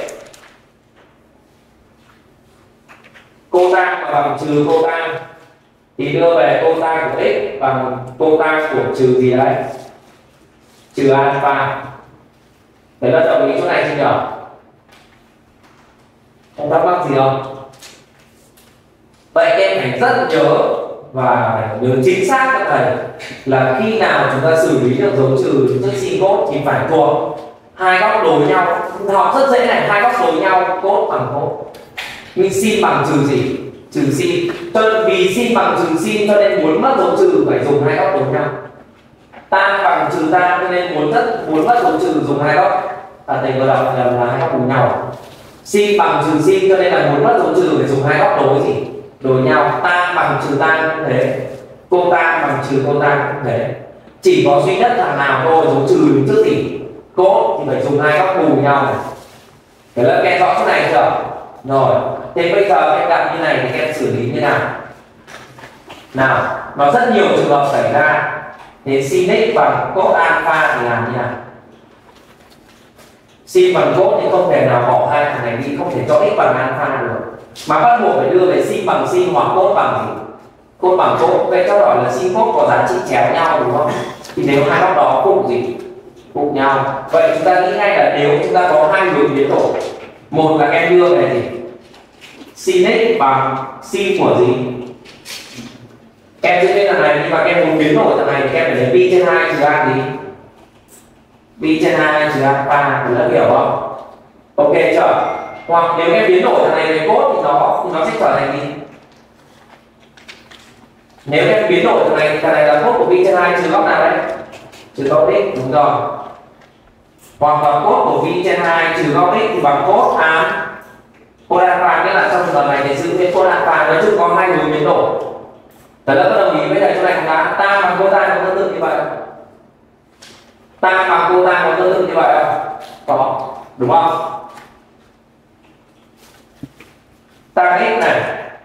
Cô tan mà bằng trừ cô tan thì đưa về cô tan của x bằng cô tan của trừ gì đây? Trừ alpha. Đấy là đồng ý chỗ này chưa nhỉ? Không thắc mắc gì không? Vậy em phải rất nhớ và phải nhớ chính xác các thầy là khi nào chúng ta xử lý được dấu trừ trước sin cốt thì phải thuộc hai góc đối nhau. Học rất dễ này, hai góc đối nhau, cốt bằng cốt. Nhưng sin bằng trừ gì? Trừ sin. Vì sin bằng trừ sin cho nên muốn mất dấu trừ phải dùng hai góc đối nhau. Tan bằng trừ tan cho nên muốn mất dấu trừ dùng hai góc. Thầy vừa đọc là hai góc đối nhau. Sin bằng trừ sin cho nên là muốn mất dấu trừ phải dùng hai góc đối gì? Đối nhau. Tan bằng trừ tan cũng thế. Cô tan bằng trừ cô tan cũng thế. Chỉ có duy nhất thằng nào thôi dấu trừ đứng trước gì? Cốt thì phải dùng hai góc bù nhau này. Thế là nghe rõ chỗ này chưa? Rồi. Thế bây giờ em gặp như này thì em xử lý như nào? Nào, nó rất nhiều trường hợp xảy ra. Thế sin x bằng cốt alpha thì làm như nào? Sin bằng cốt thì không thể nào bỏ hai thằng này đi, không thể cho x bằng alpha được. Mà bắt buộc phải đưa về sin bằng sin hoặc cốt bằng gì? Cốt bằng cốt. Vậy cho hỏi là sin cốt có giá trị chéo nhau đúng không? Thì nếu hai góc đó cùng gì? Cùng nhau. Vậy chúng ta nghĩ ngay là nếu chúng ta có hai hướng biến đổi. Một là em đưa về gì? Sin x bằng sin của gì? Em giữ cái thằng này nhưng mà em muốn biến đổi thằng này thì em phải lấy pi trên 2 trừ a gì? Pi trên 2 trừ alpha, các bạn hiểu không? Ok chưa? Hoặc nếu em biến đổi thằng này về cốt thì nó sẽ trở thành gì? Nếu em biến đổi thằng này là cốt của pi trên 2 trừ góc nào đấy? Trừ góc x, đúng rồi. Hoặc là cốt của pi trên 2 trừ góc x thì bằng cốt alpha, nghĩa là trong trường hợp này thì giữ nguyên cốt alpha, nói chung có hai hướng biến đổi. Thế là có đồng ý với thầy chỗ này không đã? Tan bằng cô tan có tương tự như vậy không? Tan bằng cô tan có tương tự như vậy không? Có, đúng không? Tan x này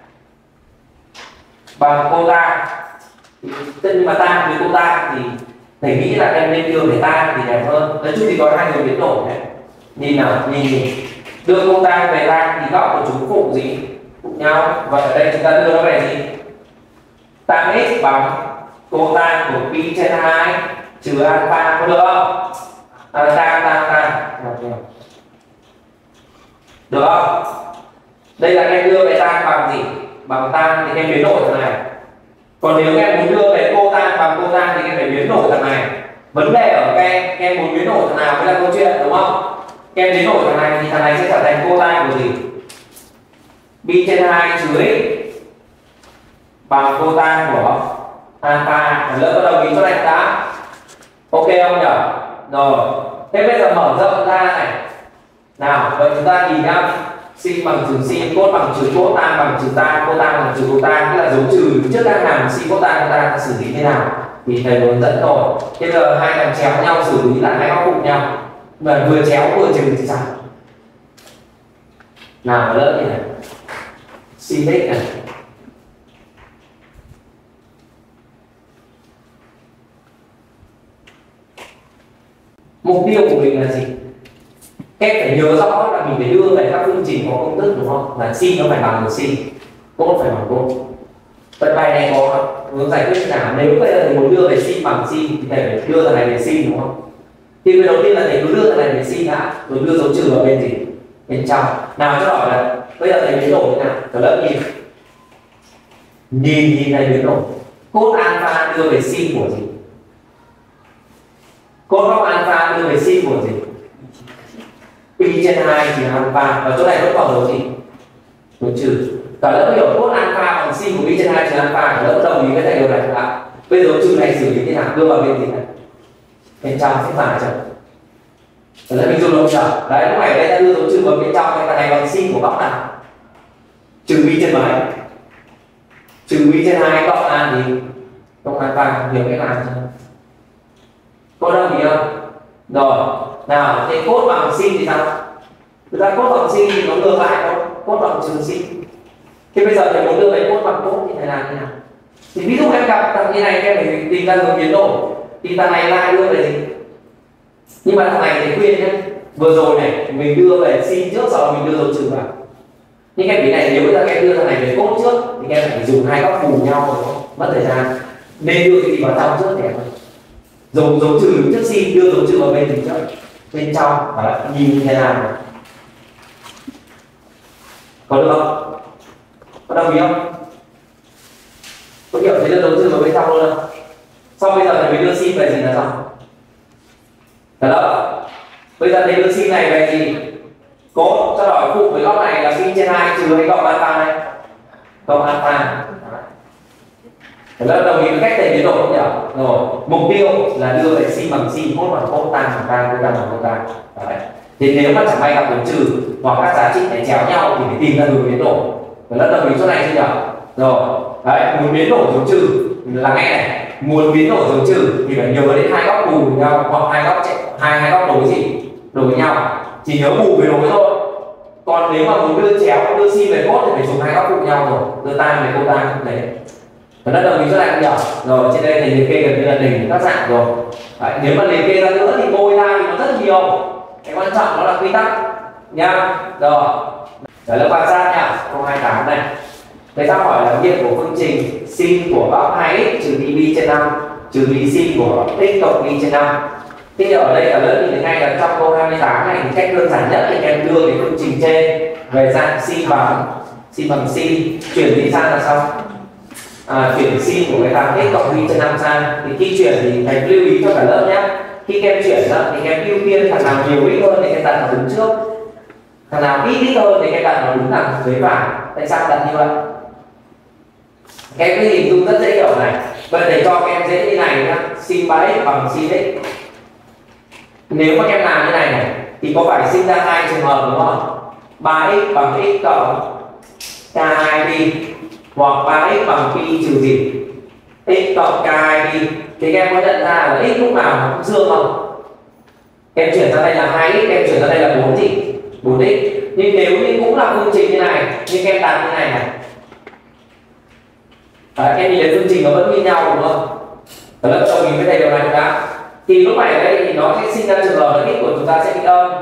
bằng cô tan, tất nhiên mà tan với cô tan thì thầy nghĩ là em nên đưa về tan thì đẹp hơn. Nói chung thì có hai người biến đổi này. Nhìn nào, nhìn đưa cô tan về tan thì góc của chúng phụ gì? Phụ nhau. Và ở đây chúng ta đưa nó về gì? Tan x bằng cô tan của pi trên 2 trừ alpha, có được không? Tan được không? Đây là em đưa về tan bằng gì? Bằng tan thì em biến đổi thằng này. Còn nếu em muốn đưa về cô tan bằng cô tan thì em phải biến đổi thằng này. Vấn đề ở em muốn biến đổi thằng nào mới là câu chuyện, đúng không? Em biến đổi thằng này thì thằng này sẽ trở thành cô tan của gì? Pi trên 2 trừ x bằng cô tan của alpha. Lỡ có đồng ý chỗ này đã? Ok không nhỉ? Rồi. Thế bây giờ mở rộng ra này. Nào, vậy chúng ta nhìn nhá. Sin bằng trừ sin, cốt bằng trừ cốt, tan bằng trừ tan, cô tan bằng trừ cô tan, tức là dấu trừ trước các hàng sin cốt tan ta xử lý thế nào thì thầy hướng dẫn rồi. Bây giờ hai thằng chéo nhau xử lý là hai góc cùng nhau, mà vừa chéo vừa trừ thì sao? Nào lỡ như này, sin x này mục tiêu của mình là gì? Các phải nhớ rõ là mình phải đưa về các phương trình có công thức, đúng không? Là sin nó phải bằng được sin, cốt phải bằng cốt. Vậy bài này có hướng giải quyết nào? Nếu bây giờ thầy muốn đưa về sin bằng sin thì thầy phải đưa thằng này về sin, đúng không? Thì cái đầu tiên là thầy cứ đưa thằng này về sin đã, rồi đưa dấu trừ vào bên gì? Bên trong. Nào cho hỏi là bây giờ thầy biến đổi thế nào? Cả lớp nhìn thầy biến đổi. Cốt alpha đưa về sin của gì? Cốt góc alpha đưa về sin của gì? Pi trên 2 thì alpha, và chỗ này vẫn còn dấu gì? Dấu trừ. Cả lớp hiểu cốt alpha bằng sin của pi trên 2 trừ alpha, cả lớp đồng ý với thầy điều này không ạ? Bây giờ dấu trừ này xử lý thế nào? Đưa vào bên gì này? Bên trong sẽ phải chưa? Rồi mình dùng lộn trở. Đấy, lúc này đây ta đưa dấu trừ vào bên trong, cái này bằng sin của góc nào? Trừ bi trên mấy? Trừ bi trên 2 cộng a thì cộng alpha, hiểu cái làm chưa? Có đồng ý không? Rồi, nào, thế cốt bằng sin thì sao? Thực ra cốt bằng sin thì nó ngược lại thôi, cốt bằng trừ sin. Thế bây giờ thầy muốn đưa về cốt bằng cốt thì thầy làm như nào? Thì ví dụ em gặp thằng như này, em phải tìm ra hướng biến đổi, thì thằng này lại đưa về gì? Nhưng mà thằng này thì khuyên nhé, vừa rồi này mình đưa về sin trước, sau đó mình đưa dấu trừ vào. Nhưng cái này nếu bây giờ em đưa thằng này về cốt trước thì em phải dùng hai góc bù nhau rồi, mất thời gian. Nên đưa cái gì vào trong trước thì em dùng dấu trừ trước sin, đưa dấu trừ vào bên trước, bên trong và nhìn như thế nào? Có được không? Có đồng ý không? Có hiểu thấy đưa dấu trừ vào bên trong luôn không? Xong bây giờ thì mình đưa sin về gì là xong? Được không? Bây giờ thì đưa sin này về gì? Cốt, cho đổi phụ với góc này là sin trên 2 trừ hay cộng alpha này? Cộng alpha. Lớp đồng ý với cách thầy biến đổi không nhỉ? Rồi, mục tiêu là đưa về sin bằng sin, cốt bằng cốt, tan bằng tan, cốt tan bằng cốt tan. Đấy. Thì nếu mà chẳng may gặp dấu trừ hoặc các giá trị này chéo nhau thì phải tìm ra hướng biến đổi. Lớp đồng ý chỗ này chưa nhỉ? Rồi, đấy, muốn biến đổi dấu trừ là nghe này, muốn biến đổi dấu trừ thì phải nhớ đến hai góc bù với nhau hoặc hai góc đối gì? Đối với nhau. Chỉ nhớ bù với đối thôi. Còn nếu mà muốn đưa chéo, đưa sin về cốt thì phải dùng hai góc phụ nhau rồi, đưa tan về cốt tan cũng thế. Nó đồng ý chỗ này không nhỉ? Rồi trên đây thì liệt kê gần như là đầy các dạng rồi. Đấy, nếu mà liệt kê ra nữa thì bôi ra thì nó rất nhiều. Cái quan trọng đó là quy tắc nha. Rồi, đấy là quan sát nha. Câu 28 này. Người ta hỏi là nghiệm của phương trình sin của góc 2x trừ đi bi trên 5 trừ đi sin của x cộng bi trên 5. Thế thì ở đây ở lớp nhìn thấy ngay là trong câu 28 này thì cách đơn giản nhất thì em đưa cái phương trình trên về dạng sin bằng sin chuyển đi sang là xong. Chuyển sin của cái thằng x cộng y trên 5 sang thì khi chuyển thì thầy lưu ý cho cả lớp nhé. Khi các em chuyển đó thì các em ưu tiên thằng nào nhiều ít hơn thì các em đặt nó đứng trước, thằng nào ít hơn thì các em đặt nó đứng đằng dưới phải. Tại sao đặt như vậy? Các em cứ hình dung rất dễ hiểu này. Vậy để cho các em dễ như này nhá, sin 3x bằng sin x. Nếu mà các em làm như này thì có phải sinh ra hai trường hợp đúng không? 3x bằng x cộng k2 pi hoặc 3x bằng pi trừ gì? X cộng k2 pi. Thì các em có nhận ra là x lúc nào nó cũng dương không? Em chuyển ra đây là 2x, em chuyển ra đây là 4 gì? 4x. Nhưng nếu như cũng là phương trình như này, nhưng em đặt như này này. Đấy, em nhìn thấy phương trình nó vẫn như nhau đúng không? Ở lớp cho mình cái thầy điều này đã. Thì lúc này ở đây thì nó sẽ sinh ra trường hợp là x của chúng ta sẽ bị âm.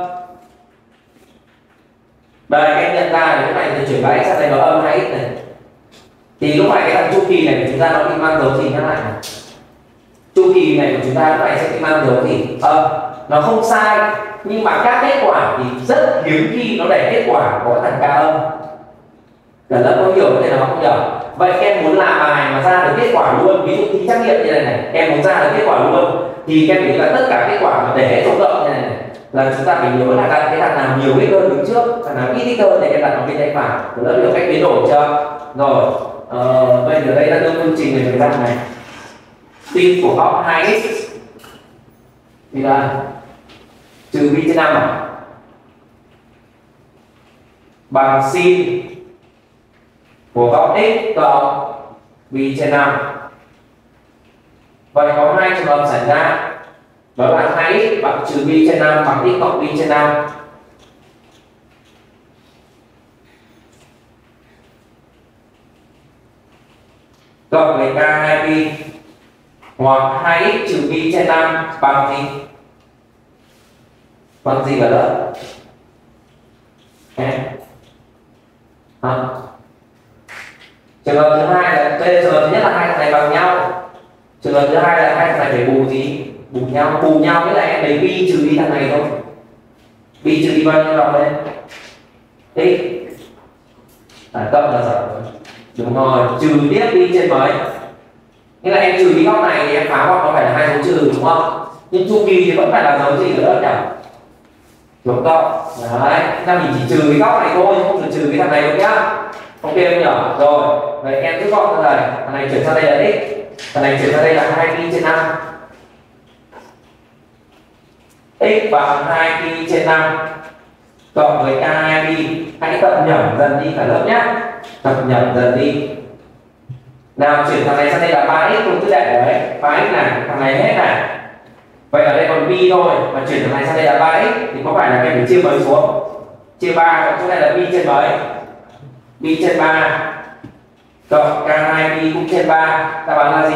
Đây các em nhận ra là lúc này thì chuyển 3x sang đây nó âm 2x này. Thì lúc này cái thằng chu kỳ này của chúng ta nó bị mang dấu gì nhắc lại này. Chu kỳ này của chúng ta lúc này sẽ bị mang dấu gì? Nó không sai, nhưng mà các kết quả thì rất hiếm khi nó để kết quả có thằng k âm. Cả lớp có hiểu cái này nó không hiểu? Vậy các em muốn làm bài mà ra được kết quả luôn, ví dụ thi trắc nghiệm như này này, em muốn ra được kết quả luôn thì các em nghĩ là tất cả kết quả mà để tổng cộng như này này là chúng ta phải nhớ là đặt cái thằng nào nhiều ít hơn đứng trước, thằng nào ít hơn thì em đặt nó bên tay phải. Lớp hiểu cách biến đổi chưa? Rồi, bây giờ đây là đưa phương trình về thời gian này. Sin của góc 2x thì là trừ bi trên 5 bằng sin của góc x cộng bi trên 5. Vậy có hai trường hợp xảy ra, đó là 2x bằng trừ bi trên 5 bằng x cộng bi trên 5. Cộng với k2 pi hoặc 2x trừ bi trên 5 bằng gì? Bằng gì cả lớp? Trường hợp thứ hai là đây, trường hợp thứ nhất là hai thằng này bằng nhau. Trường hợp thứ hai là hai thằng này phải bù gì? Bù nhau nghĩa là em lấy pi trừ đi thằng này thôi. Pi trừ đi bao nhiêu đồng lên? X. Cộng là sao? Đúng rồi, trừ tiếp pi trên mấy? Nghĩa là em trừ đi góc này thì em phá góc nó phải là hai dấu trừ đúng không? Nhưng chu kỳ thì vẫn phải là dấu gì nữa nhỉ? Dấu cộng. Đấy, ta mình chỉ trừ cái góc này thôi, không trừ cái thằng này đâu nhá. Ok không nhỉ? Rồi, vậy em cứ gọn ra này, thằng này chuyển sang đây là x, thằng này chuyển sang đây là 2 pi trên 5. x bằng 2 pi trên 5 cộng với k2 pi. Hãy tập nhẩm dần đi cả lớp nhé, tập nhẩm dần đi. Nào chuyển thằng này sang đây là 3x, tôi cứ để ở đấy 3x này, thằng này hết này. Vậy ở đây còn pi thôi, mà chuyển thằng này sang đây là 3x thì có phải là cái phải chia mấy xuống? Chia 3, còn chỗ này là pi trên mấy? Pi trên 3 cộng k2 pi cũng trên 3. Đáp án là gì?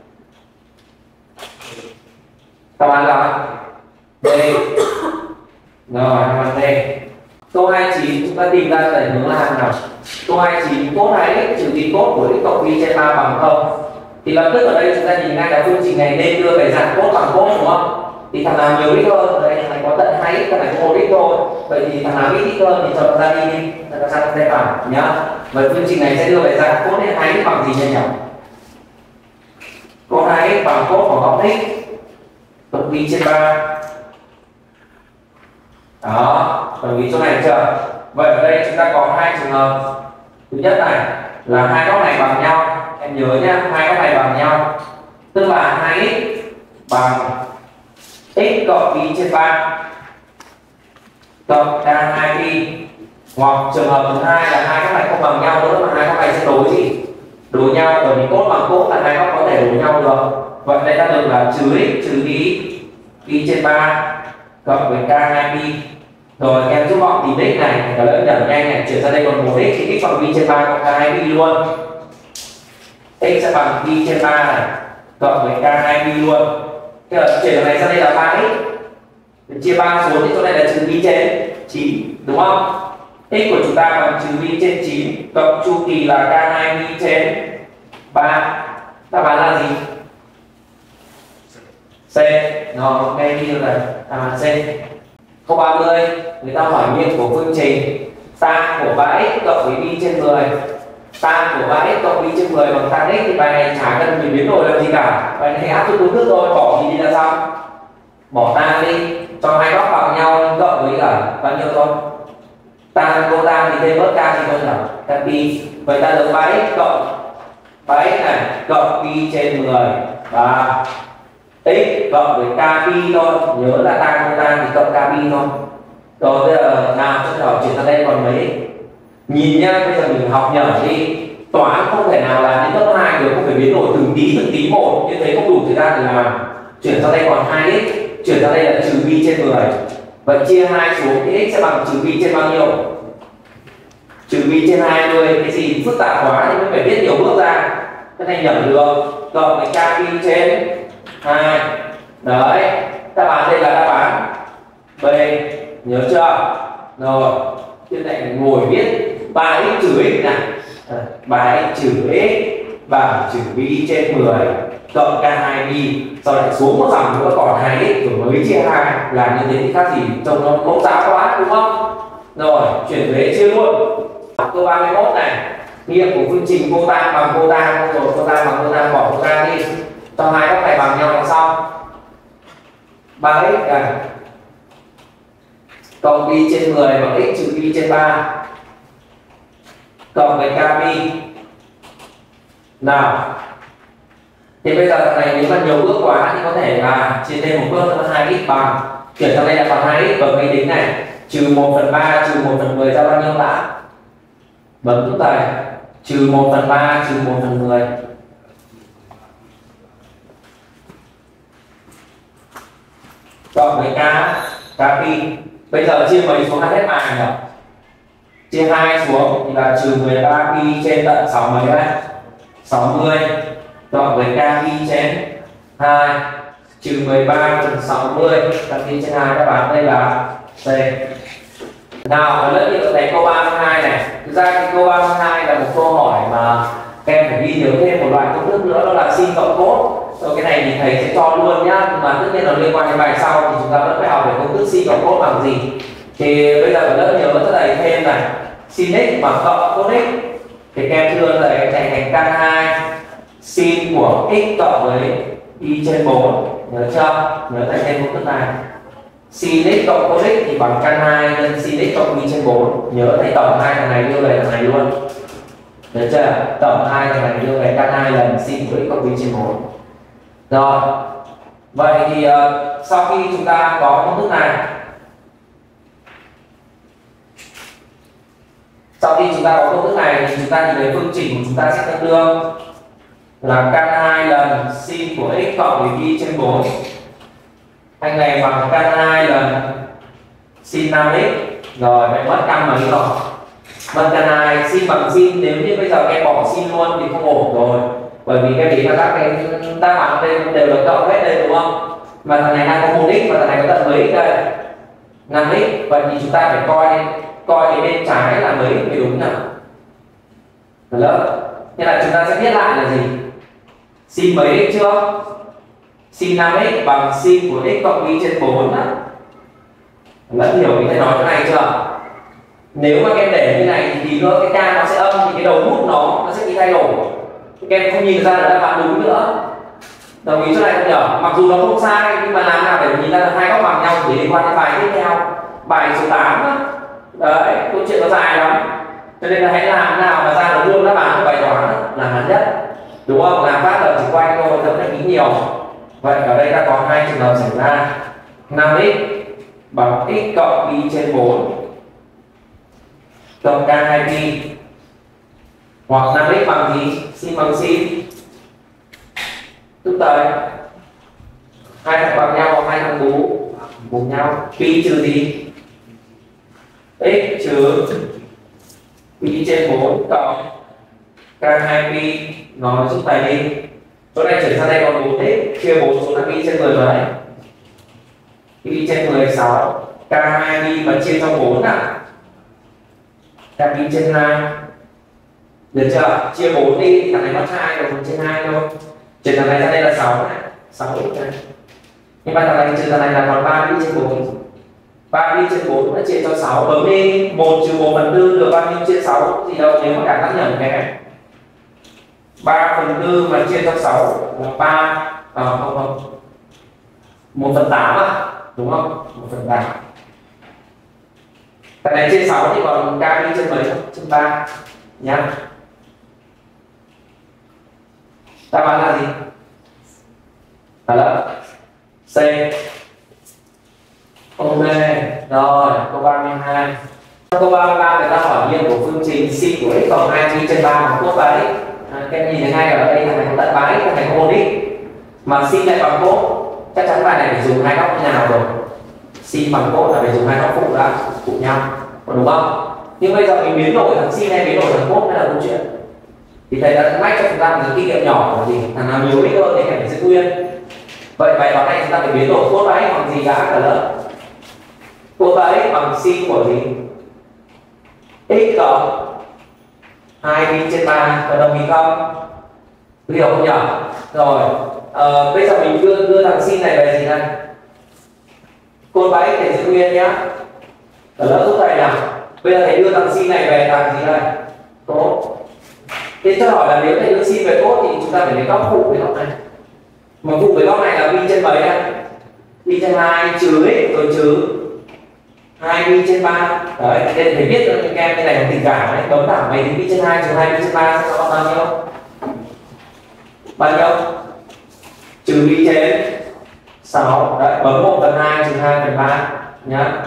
Đáp án là D. Rồi, đáp án D. Câu 29 chúng ta tìm ra giải hướng là hàng nào? Câu 29 cos 2x trừ tí cos của x cộng pi trên 3 bằng 0. Thì lập tức ở đây chúng ta nhìn ngay là phương trình này nên đưa về dạng cos bằng cos, đúng không? Thì thằng nào nhiều x hơn, ở đây thằng này có tận 2x, thằng này có 1x thôi. Vậy thì thằng nào ít hơn thì cho nó ra đi, nó sang đây phẳng nhá. Vậy phương trình này sẽ đưa về dạng cos 2x bằng gì nhỉ? Cos 2x bằng cos của góc x cộng pi trên 3. Đó, đồng ý chỗ này chưa? Vậy ở đây chúng ta có hai trường hợp. Thứ nhất này là hai góc này bằng nhau, em nhớ nhá, hai góc này bằng nhau, tức là 2x bằng x cộng pi trên 3 cộng k2 pi. Hoặc trường hợp thứ hai là hai góc này không bằng nhau nữa mà hai góc này sẽ đối gì? Đối nhau, bởi vì cos bằng cos là hai góc có thể đối nhau được. Vậy đây ta được là trừ x trừ pi trên 3 cộng với k2 pi. Rồi em giúp họ tìm x này, cả lớp nhẩm nhanh này, chuyển ra đây còn 1x thì x bằng pi trên 3 cộng k2 pi luôn. X sẽ bằng pi trên 3 này cộng với k2 pi luôn. Thế là chuyển này sang đây là 3x. Chia 3 xuống thì chỗ này là trừ pi trên 9, đúng không? X của chúng ta bằng trừ pi trên 9 cộng chu kỳ là k2 pi trên 3. Đáp án là gì? C. Rồi, ngay đi rồi này, đáp án C. Câu 30, người ta hỏi nguyên của phương trình tan của 3x cộng với pi trên 10. Tan của 3x cộng pi trên 10 bằng tan x thì bài này chả cần mình biến đổi làm gì cả. Bài này áp dụng công thức thôi, bỏ gì đi là xong. Bỏ tan đi, cho hai góc bằng nhau cộng với cả bao nhiêu thôi. Tan cô tan thì thêm bớt k thì thôi nhỉ? Tan pi. Vậy ta được 3x cộng 3x này cộng pi trên 10 và x cộng với k pi thôi, nhớ là tan cô tan thì cộng k pi thôi. Rồi bây giờ nào cho hỏi chuyển sang đây còn mấy? Nhìn nhá, bây giờ mình học nhẩm đi. Toán không thể nào làm đến cấp 2 được, không phải biến đổi từng tí một, như thế không đủ thời gian để làm. Chuyển sang đây còn 2x, chuyển sang đây là trừ pi trên 10. Vậy chia 2 xuống thì x sẽ bằng trừ pi trên bao nhiêu? Trừ pi trên 20. Cái gì phức tạp quá thì mới phải biết nhiều bước ra. Cái này nhẩm được. Cộng với k pi trên 2. Đấy, đáp án đây là đáp án B. Nhớ chưa? Rồi, tiếp này ngồi viết 3x trừ x này. 3x trừ x bằng trừ pi trên 10 cộng k2 pi. Sau lại xuống một dòng nữa còn 2x rồi mới chia 2. Làm như thế thì khác gì trông nó mẫu giáo quá, đúng không? Rồi, chuyển vế chia luôn. Câu 31 này, nghiệm của phương trình cô tan bằng cô tan, rồi cô tan bằng cô tan, bỏ cô tan đi. Cho hai góc này bằng nhau là xong. 3x này cộng pi trên 10 bằng x trừ pi trên 3 cộng với k pi. Nào, thì bây giờ thằng này nếu mà nhiều bước quá thì có thể là chia thêm một bước nữa 2x bằng, chuyển sang đây là bằng 2x, bấm máy tính này, trừ 1/3 trừ 1/10 ra bao nhiêu đã? Bấm nút này, trừ 1/3 trừ 1/10. Cộng với k pi. Bây giờ chia mấy xuống hết bài nhỉ? Chia 2 xuống thì là trừ 13 pi trên tận 6 mấy đây? 60 cộng với k pi trên 2 trừ 13 trừ 60 k pi trên 2, đáp án đây là C. Nào, ở lớp như thầy câu 32 này, thực ra cái câu 32 là một câu hỏi mà các em phải ghi nhớ thêm một loại công thức nữa, đó là sin cộng cos. Rồi cái này thì thầy sẽ cho luôn nhá, nhưng mà tất nhiên là liên quan đến bài sau thì chúng ta vẫn phải học về công thức sin cộng cos bằng gì. Thì bây giờ ở lớp nhớ cho thầy thêm này, sin x bằng cộng cos x thì các em thưa thầy thành căn 2 sin của x cộng với y trên 4, nhớ chưa? Nhớ thầy thêm công thức này. Sin x cộng cos x thì bằng căn 2 nhân sin x cộng y trên 4. Nhớ thầy tổng hai thằng này đưa về thằng này luôn. Nhớ chưa? Tổng hai thằng này đưa về căn 2 lần sin của x cộng y trên 4. Rồi, Vậy thì sau khi chúng ta có công thức này, thì chúng ta nhìn thấy phương trình của chúng ta sẽ tương đương là căn 2 lần sin của x cộng với pi trên 4. Anh này bằng căn 2 lần sin 5x. Rồi vậy mất căn mấy rồi? Mất căn 2, sin bằng sin, nếu như bây giờ em bỏ sin luôn thì không ổn rồi. Bởi vì cái đấy là các cái đáp án đây đều là cộng hết đây đúng không? Mà thằng này đang có 1x và thằng này có tận mấy x đây? 5x. Vậy thì chúng ta phải coi cái bên trái là mấy mới đúng nào. Được lớp. Thế là chúng ta sẽ viết lại là gì? Sin mấy x trước? Sin 5x bằng sin của x cộng y trên 4 đó. Đã hiểu mình thấy nói cái này chưa? Nếu mà em để như này thì nữa cái ca nó sẽ âm thì cái đầu nút nó sẽ bị thay đổi. Các em không nhìn ra là đáp án đúng nữa. Đồng ý chỗ này không nhỉ? Mặc dù nó không sai nhưng mà làm nào để nhìn ra được hai góc bằng nhau để liên quan đến bài tiếp theo, bài số 8 đó. Đấy, câu chuyện nó dài lắm. Cho nên là hãy làm nào mà ra được luôn đáp án của bài toán là ngắn nhất. Đúng không? Làm phát là chỉ quay thôi, đỡ phải nghĩ nhiều. Vậy ở đây ta có hai trường hợp xảy ra. 5x bằng x cộng pi trên 4 cộng k 2pi, hoặc 5x bằng gì? Sin bằng sin. Tức tới hai thằng bằng nhau hoặc hai thằng bù nhau. Pi trừ gì? X trừ pi trên 4 cộng k 2pi. Nó giúp thầy đi. Chỗ này chuyển sang đây còn 4x chia 4 xuống là pi trên 10 mấy? Pi trên 16. K 2pi mà chia cho 4 à? K pi trên 2. Được chưa? Chia 4 đi, thằng này mất 2 rồi, 1 trên 2 thôi. Chuyển thằng này ra đây là 6 này, 6x này. Nhưng mà thằng này trừ thằng này là còn 3 pi trên 4. 3 pi trên 4 đã chia cho 6. Bấm đi, 1 trừ 1/4 được bao nhiêu chia 6? Gì đâu, nếu mà cảm giác nhầm cái này. 3/4 mà chia cho 6 là 3, không 1/8 à? Đúng không? 1/8. Cái này chia 6 thì còn k pi trên mấy? Trên 3 nhá. Đáp án là gì? Là C. Ok. Rồi, câu 32. Câu 33 người ta hỏi nghiệm của phương trình sin của x cộng 2pi trên 3 bằng cos 3x. Các em nhìn thấy ngay ở đây thằng này có tận 3x, thằng này có 1x. Mà sin lại bằng cos, chắc chắn bài này phải dùng hai góc như nào rồi? Sin bằng cos là phải dùng hai góc phụ đã, phụ nhau, đúng không? Nhưng bây giờ mình biến đổi thằng sin hay biến đổi thằng cos mới là câu chuyện. Thì thầy đã mách cho chúng ta một cái kinh nghiệm nhỏ là gì? Thằng nào nhiều x hơn thì phải giữ nguyên. Vậy bài toán này chúng ta phải biến đổi cos 3x bằng gì đã cả lớp? Cos 3x bằng sin của gì? X cộng 2pi trên 3, có đồng ý không? Hiểu không nhỉ? Rồi, bây giờ mình đưa thằng sin này về gì này? Cos 3x để giữ nguyên nhá. Ở lớp giúp thầy nào. Bây giờ thầy đưa thằng sin này về thằng gì đây? Cos. Thế cho hỏi là nếu thầy đưa sin về cos thì chúng ta phải lấy góc phụ với góc này. Mà phụ với góc này là pi trên mấy đây? Pi trên 2 trừ x rồi trừ 2pi trên 3. Đấy, nên phải biết cho những em như này là tình cảm đấy. Bấm thẳng mấy thì pi trên 2 trừ 2pi trên 3 sẽ có bao nhiêu? Bao nhiêu? Trừ pi trên 6. Đấy, bấm 1/2 trừ 2/3 nhá.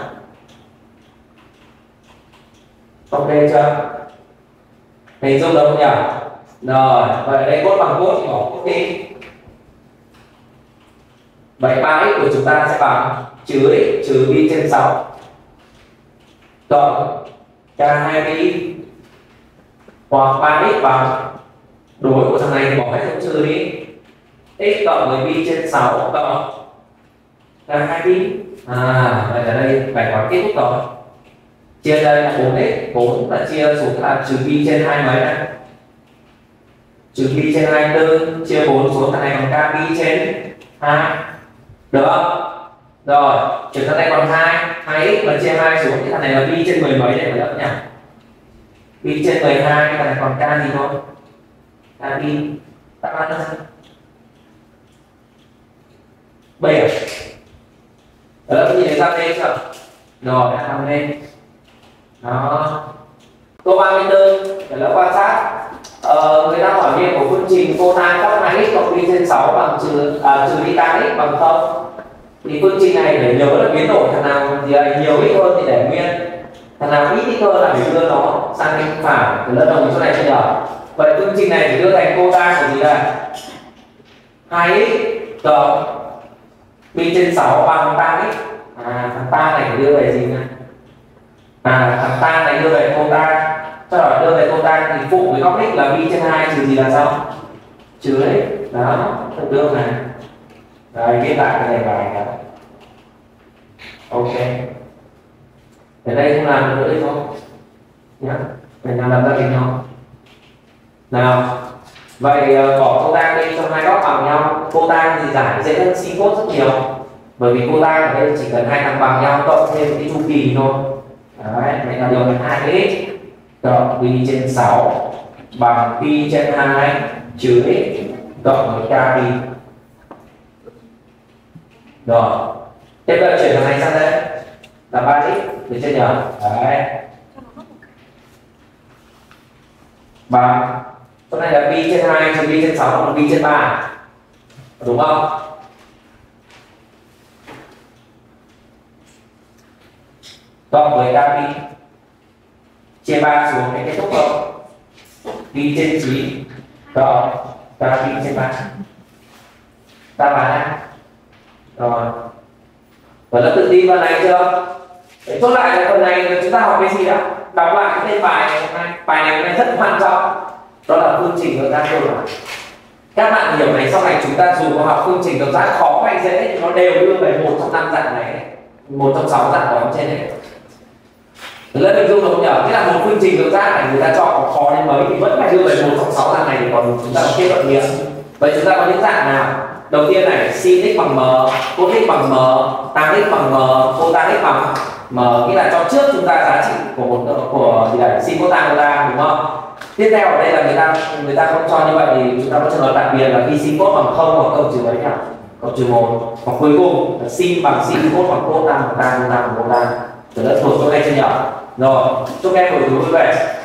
Ok chưa? Hình dung được không nhỉ? Rồi, vậy ở đây cos bằng cos thì bỏ cos đi. Vậy 3x của chúng ta sẽ bằng trừ x trừ pi trên 6 cộng k 2pi, hoặc 3x bằng đối của thằng này thì bỏ hết dấu trừ đi, x cộng với pi trên 6 cộng k 2pi. Vậy ở đây bài toán kết thúc rồi. Chia đây là 4x, 4 là chia xuống là trừ pi trên 2 mấy này, trừ pi trên 24, chia 4 xuống thằng này bằng k pi trên 2. Được không? Rồi, chuyển sang đây còn 2x mà chia 2 xuống thì thằng này là pi trên 10 mấy để mà đỡ nhỉ? Pi trên 12, thằng này còn k gì thôi? K pi. Đáp án là sao? B à? Đó, nhìn thấy ra đây chưa? Rồi, đã làm lên. Đó. Câu 34, để lớp quan sát. Người ta hỏi nghiệm của phương trình cota cos 2x cộng pi trên 6 bằng trừ đi tan x bằng 0. Thì phương trình này để nhớ là biến đổi thằng nào thì nhiều ít hơn thì để nguyên, thằng nào ít hơn là phải đưa nó sang bên phải, thì lớp đồng chỗ này chưa nhờ. Vậy phương trình này thì đưa thành cota của gì là 2x cộng pi trên 6 bằng tan x. Thằng tan này phải đưa về gì này? Thằng tan này đưa về cota. Sau đó đưa về cota thì phụ với góc x là pi trên 2 trừ gì là sao? Trừ đấy. Đó, thực đơn này. Rồi viết lại cái này bài đó. Ok. Ở đây không làm được nữa không? Nhá. Mình làm ra hình không? Nào. Vậy bỏ cota đi trong hai góc bằng nhau. Cota thì giải dễ hơn sin cos rất nhiều. Bởi vì cota ở đây chỉ cần hai thằng bằng nhau cộng thêm cái chu kỳ thôi. Đấy, vậy là được 2x cộng pi trên 6 bằng pi trên 2 trừ x cộng với k pi. Rồi. Tiếp theo chuyển thằng này sang đây là 3x, được chưa nhỉ? Đấy. Bằng chỗ này là pi trên 2 trừ pi trên 6 bằng pi trên 3. Đúng không? Cộng với k pi chia 3 xuống cái kết thúc không? Pi trên 9 cộng k pi trên 3. Đáp án này. Rồi. Và nó tự đi vào này chưa? Để chốt lại cái phần này chúng ta học cái gì đó? Đọc lại cái tên bài này hôm nay. Bài này hôm nay rất quan trọng. Đó là phương trình luận giác cơ bản. Các bạn hiểu này, sau này chúng ta dù có học phương trình luận giác khó hay dễ thì nó đều đưa về một trong 5 dạng này, một trong 6 dạng đó trên này. Lên mình dung đúng nhở? Thế là một phương trình luận giác này người ta chọn khó đến mấy thì vẫn phải đưa về một trong 6 dạng này thì còn chúng ta có kết luận nghiệm. Vậy chúng ta có những dạng nào? Đầu tiên này, sin x bằng m, cos x bằng m, tan x bằng m, cota x bằng m, nghĩa là cho trước chúng ta giá trị của gì đấy, sin cota đúng không? Tiếp theo ở đây là người ta không cho như vậy thì chúng ta có trường hợp đặc biệt là khi sin cos bằng 0 hoặc cộng trừ mấy nhỉ? Cộng trừ 1. Hoặc cuối cùng là sin bằng sin, cos bằng cos, tan bằng tan, tan bằng tan. Rồi đã thuộc chỗ này chưa nhỉ? Rồi, chúc em buổi tối vui vẻ.